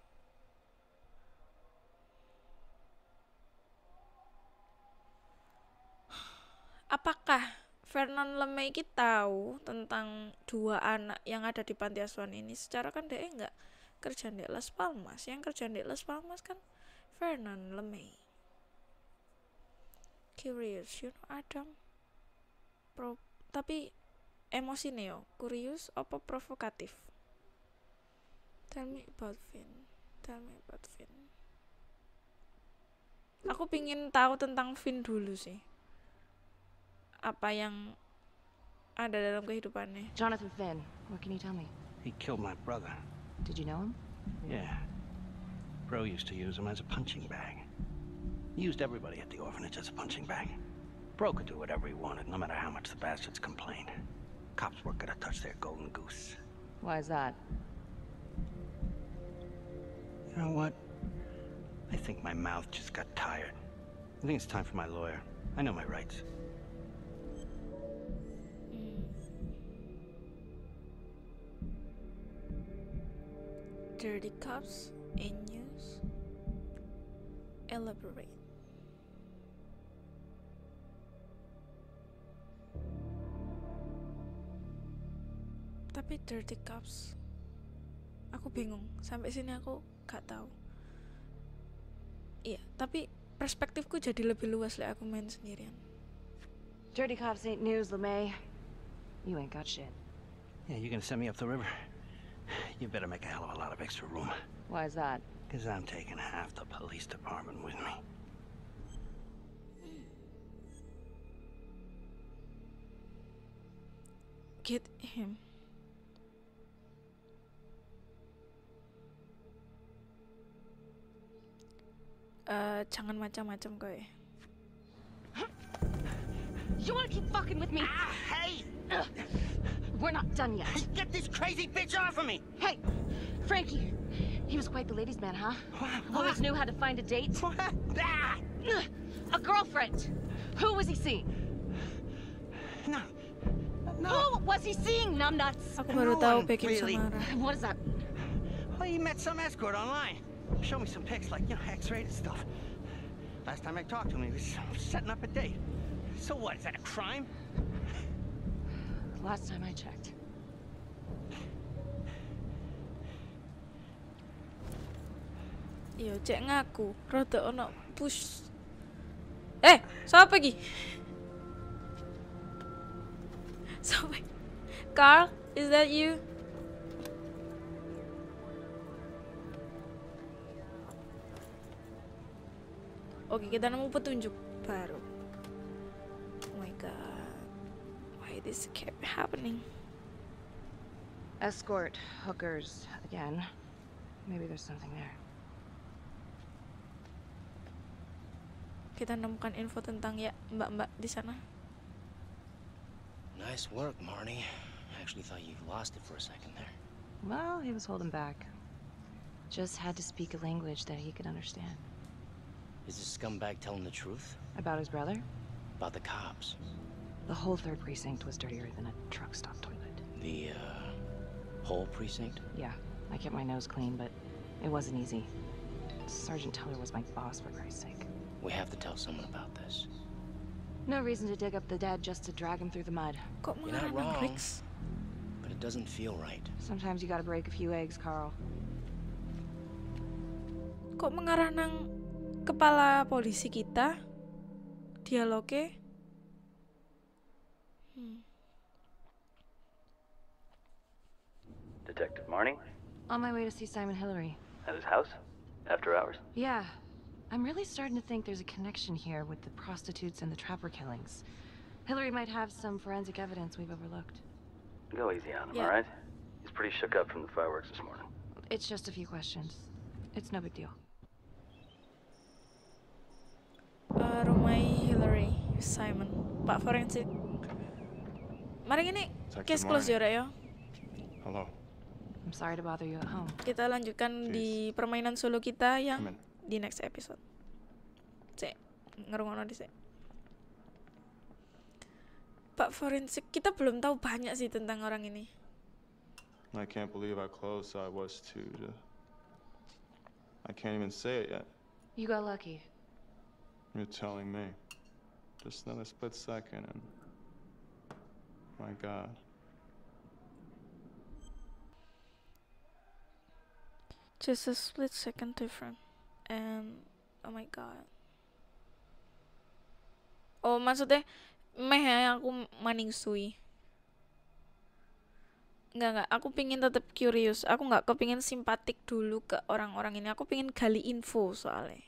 B: Apakah Vernon LeMay iki tahu tentang dua anak yang ada di panti asuhan ini? Secara kan dia enggak kerja di Las Palmas. Yang kerja di Las Palmas kan Vernon LeMay. Curious, you know Adam. Tapi emosi neo, curious apa provokatif? Tell me about Finn. Aku pingin tahu tentang Finn dulu sih. Apa yang ada dalam kehidupannya.
I: Jonathan Finn, what can you tell me?
S: He killed my brother.
I: Did you know him?
S: Yeah. Bro used to use him as a punching bag. He used everybody at the orphanage as a punching bag. Bro could do whatever he wanted, no matter how much the bastards complained. Cops weren't gonna touch their golden goose.
I: Why is that?
S: You know what? I think my mouth just got tired. I think it's time for my lawyer. I know my rights.
B: Dirty cops in news. Elaborate. Tapi dirty cops, aku bingung. Sampai sini aku gak tahu. Iya, tapi perspektifku jadi lebih luas lah aku main sendirian.
I: Dirty cops ain't news, LeMay. You ain't got shit.
S: Yeah, you gonna send me up the river? You better make a hell of a lot of extra room.
I: Why is that?
S: Because I'm taking half the police department with me.
B: Get him. Jangan macam-macam kowe.
I: You wanna keep fucking with me?
S: Hey!
I: We're not done yet.
S: Get this crazy bitch off of me!
I: Hey, Frankie. He was quite the ladies' man, huh? Always knew how to find a date. A girlfriend. Who was he seeing?
S: No.
I: Who was he seeing, numbnuts?
B: Aku baru tahu Becky Samara.
I: What does that mean?
S: Well, he met some escort online. Show me some pics, like, you know, X-rated stuff. Last time I talked to him, he was setting up a date. So what, is that a crime?
I: Last time I checked.
B: Yo, cek ngaku. Rada ono push. Siapa iki? Siapa? Carl, is that you? Oke, kita nemu petunjuk baru. Oh my god. Why this kept happening?
I: Escort, hookers, again. Maybe there's something there.
B: Kita nemukan info tentang ya mbak-mbak di sana.
E: Nice work, Marnie. I actually thought you lost it for a second there.
I: Well, he was holding back. Just had to speak a language that he could understand.
E: Is this scumbag telling the truth?
I: About his brother?
E: About the cops?
I: The whole 3rd precinct was dirtier than a truck stop toilet.
E: The, whole precinct?
I: Yeah, I kept my nose clean, but it wasn't easy. Sergeant Teller was my boss, for Christ's sake.
E: We have to tell someone about this.
I: No reason to dig up the dead just to drag him through the mud.
E: You're not wrong, but it doesn't feel right.
I: Sometimes you gotta break a few eggs, Carl.
B: Kok mengarah nang kepala polisi kita? Dialognya?
T: Detective Marnie?
I: On my way to see Simon Hillary.
T: At his house? After hours?
I: Yeah. I'm really starting to think there's a connection here with the prostitutes and the trapper killings. Hillary might have some forensic evidence we've overlooked.
T: Go easy on him,
I: Yeah.
T: alright? He's pretty shook up from the fireworks this morning.
I: It's just a few questions. It's no big deal.
B: Rumah Hillary, Simon, Pak Forensik. Mari ini case close ya, ya.
H: Hello.
I: I'm sorry to bother you at home.
B: Kita lanjutkan di permainan solo kita yang di next episode. Cek, ngerungokno dhisik. Pak Forensik, kita belum tahu banyak sih tentang orang ini.
O: I can't believe how close I was to. I can't even say it yet.
I: You got lucky.
O: You're telling me. Just another split second and... My God.
B: Just a split second different. And... Oh my God. Oh, maksudnya... Meh ya, aku maningsui. Enggak, aku pingin tetap curious. Aku nggak kepingin simpatik dulu ke orang-orang ini. Aku pingin gali info soalnya.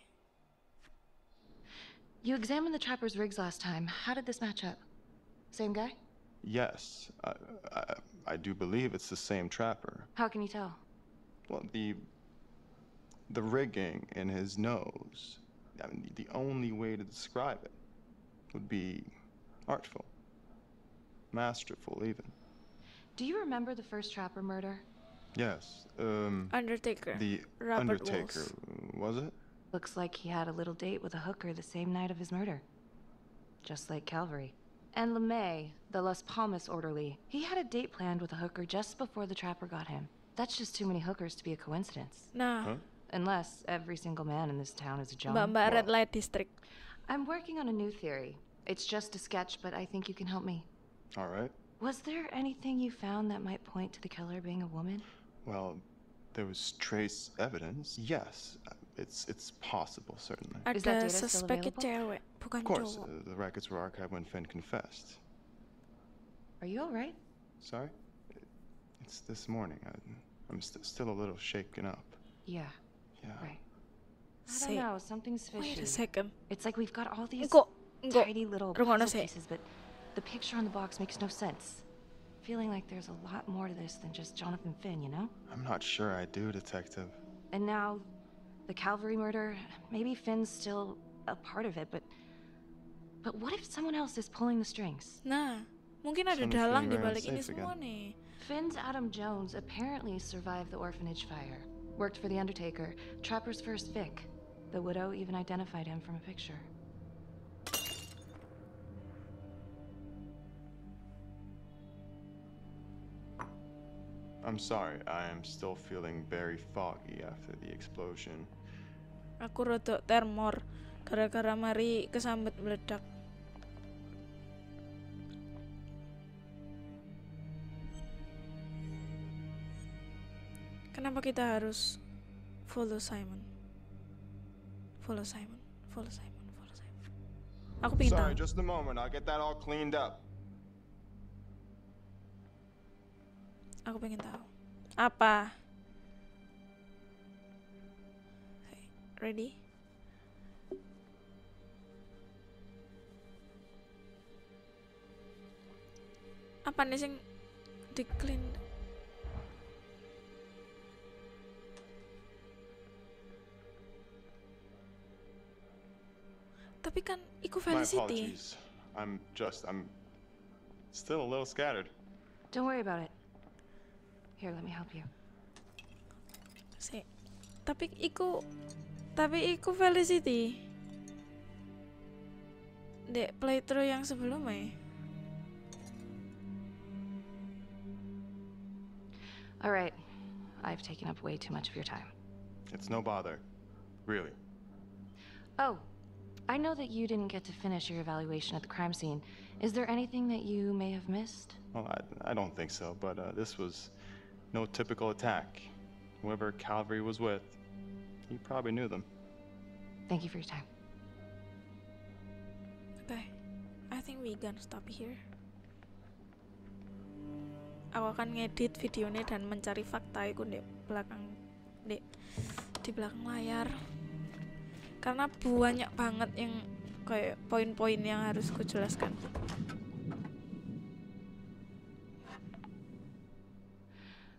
I: You examined the trapper's rigs last time. How did this match up? Same guy?
O: Yes, I do believe it's the same trapper.
I: How can you tell?
O: Well, the rigging in his nose. I mean, the only way to describe it would be artful, masterful, even.
I: Do you remember the first trapper murder?
O: Yes.
B: Undertaker.
O: The
B: Robert
O: Undertaker, was it?
I: Looks like he had a little date with a hooker the same night of his murder. Just like Calvary. And LeMay, the Las Palmas orderly, he had a date planned with a hooker just before the trapper got him. That's just too many hookers to be a coincidence.
B: Nah.
O: Huh?
I: Unless every single man in this town is a John.
B: Mbak Red Light District.
I: I'm working on a new theory. It's just a sketch, but I think you can help me.
O: All right.
I: Was there anything you found that might point to the killer being a woman?
O: Well, there was trace evidence. Yes, it's possible, certainly.
I: Is that
B: Ada
I: data still
B: suspek
I: available?
B: cewek, bukan
O: Of course,
B: cowok.
O: the records were archived when Finn confessed.
I: Are you all right?
O: Sorry? It's this morning. I'm still a little shaken up.
I: Yeah.
O: Yeah.
I: Right. I don't know. Something's fishy.
B: Wait a second.
I: It's like we've got all these
B: Enggak.
I: tiny little
B: Rungokno
I: puzzle
B: sik.
I: pieces, but the picture on the box makes no sense. Feeling like there's a lot more to this than just Jonathan Finn, you know?
O: I'm not sure I do, Detective.
I: And now, the Calvary murder, maybe Finn's still a part of it, but what if someone else is pulling the strings?
B: Nah, mungkin ada
O: Sounding
B: dalang di
O: very
B: balik ini
O: unsafe
B: semua
O: again.
B: nih.
I: Finn's Adam Jones apparently survived the orphanage fire. Worked for the Undertaker, Trapper's first Vic. The widow even identified him from a picture.
O: I'm sorry, I am still feeling very foggy after the explosion.
B: Aku rodok termor gara-gara mari kesambet meledak. Kenapa kita harus follow Simon? Follow Simon, follow Simon, follow Simon. Aku pengen
O: Sorry,
B: tahu.
O: just a moment. I'll get that all cleaned up.
B: Aku pengen tahu. Apa? Ready? Apa nih sing di clean? Tapi kan iku
O: My
B: Felicity.
O: apologies. I'm still a little scattered.
I: Don't worry about it. Here, let me help you.
B: Si. Tapi iku Felicity. Dek playthrough yang sebelumnya.
I: All right. I've taken up way too much of your time.
O: It's no bother. Really.
I: Oh, I know that you didn't get to finish your evaluation at the crime scene. Is there anything that you may have missed?
O: Well, I don't think so, but this was no typical attack. Whoever Calvary was with, he probably knew them.
I: Thank you for your time.
B: Okay, I think we gonna stop here. Aku akan ngedit videonya dan mencari fakta itu di belakang layar. Karena banyak banget yang kayak poin-poin yang harus ku jelaskan.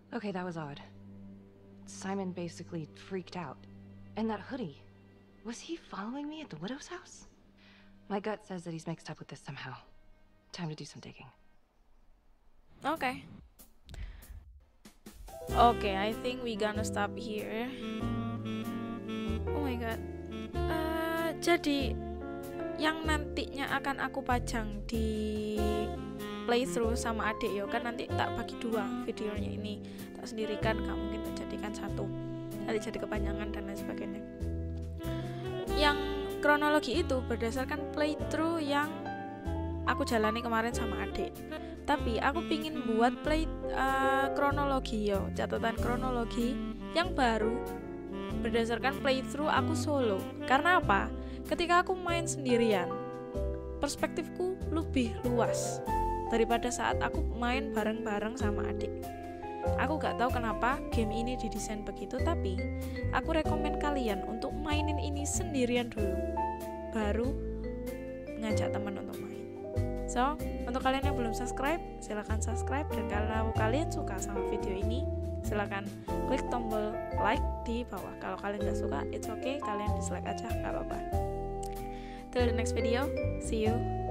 I: Okay, that was odd. Simon basically freaked out. And that hoodie, was he following me at the widow's house? My gut says that he's mixed up with this somehow. Time to do some digging.
B: Okay. Okay, I think we gonna stop here. Oh my god. Jadi yang nantinya akan aku pajang di playthrough sama adik yo, kan nanti tak bagi dua videonya ini, tak sendirikan, gak mungkin tak jadikan satu, nanti jadi kepanjangan dan lain sebagainya. Yang kronologi itu berdasarkan playthrough yang aku jalani kemarin sama adik, tapi aku pingin buat kronologi yo, catatan kronologi yang baru berdasarkan playthrough aku solo. Karena apa? Ketika aku main sendirian, perspektifku lebih luas daripada saat aku main bareng-bareng sama adik. Aku gak tahu kenapa game ini didesain begitu, tapi aku rekomen kalian untuk mainin ini sendirian dulu, baru ngajak teman untuk main. So, untuk kalian yang belum subscribe, silahkan subscribe. Dan kalau kalian suka sama video ini, silahkan klik tombol like di bawah. Kalau kalian gak suka, it's okay, kalian dislike aja, gak apa-apa. Till the next video, see you.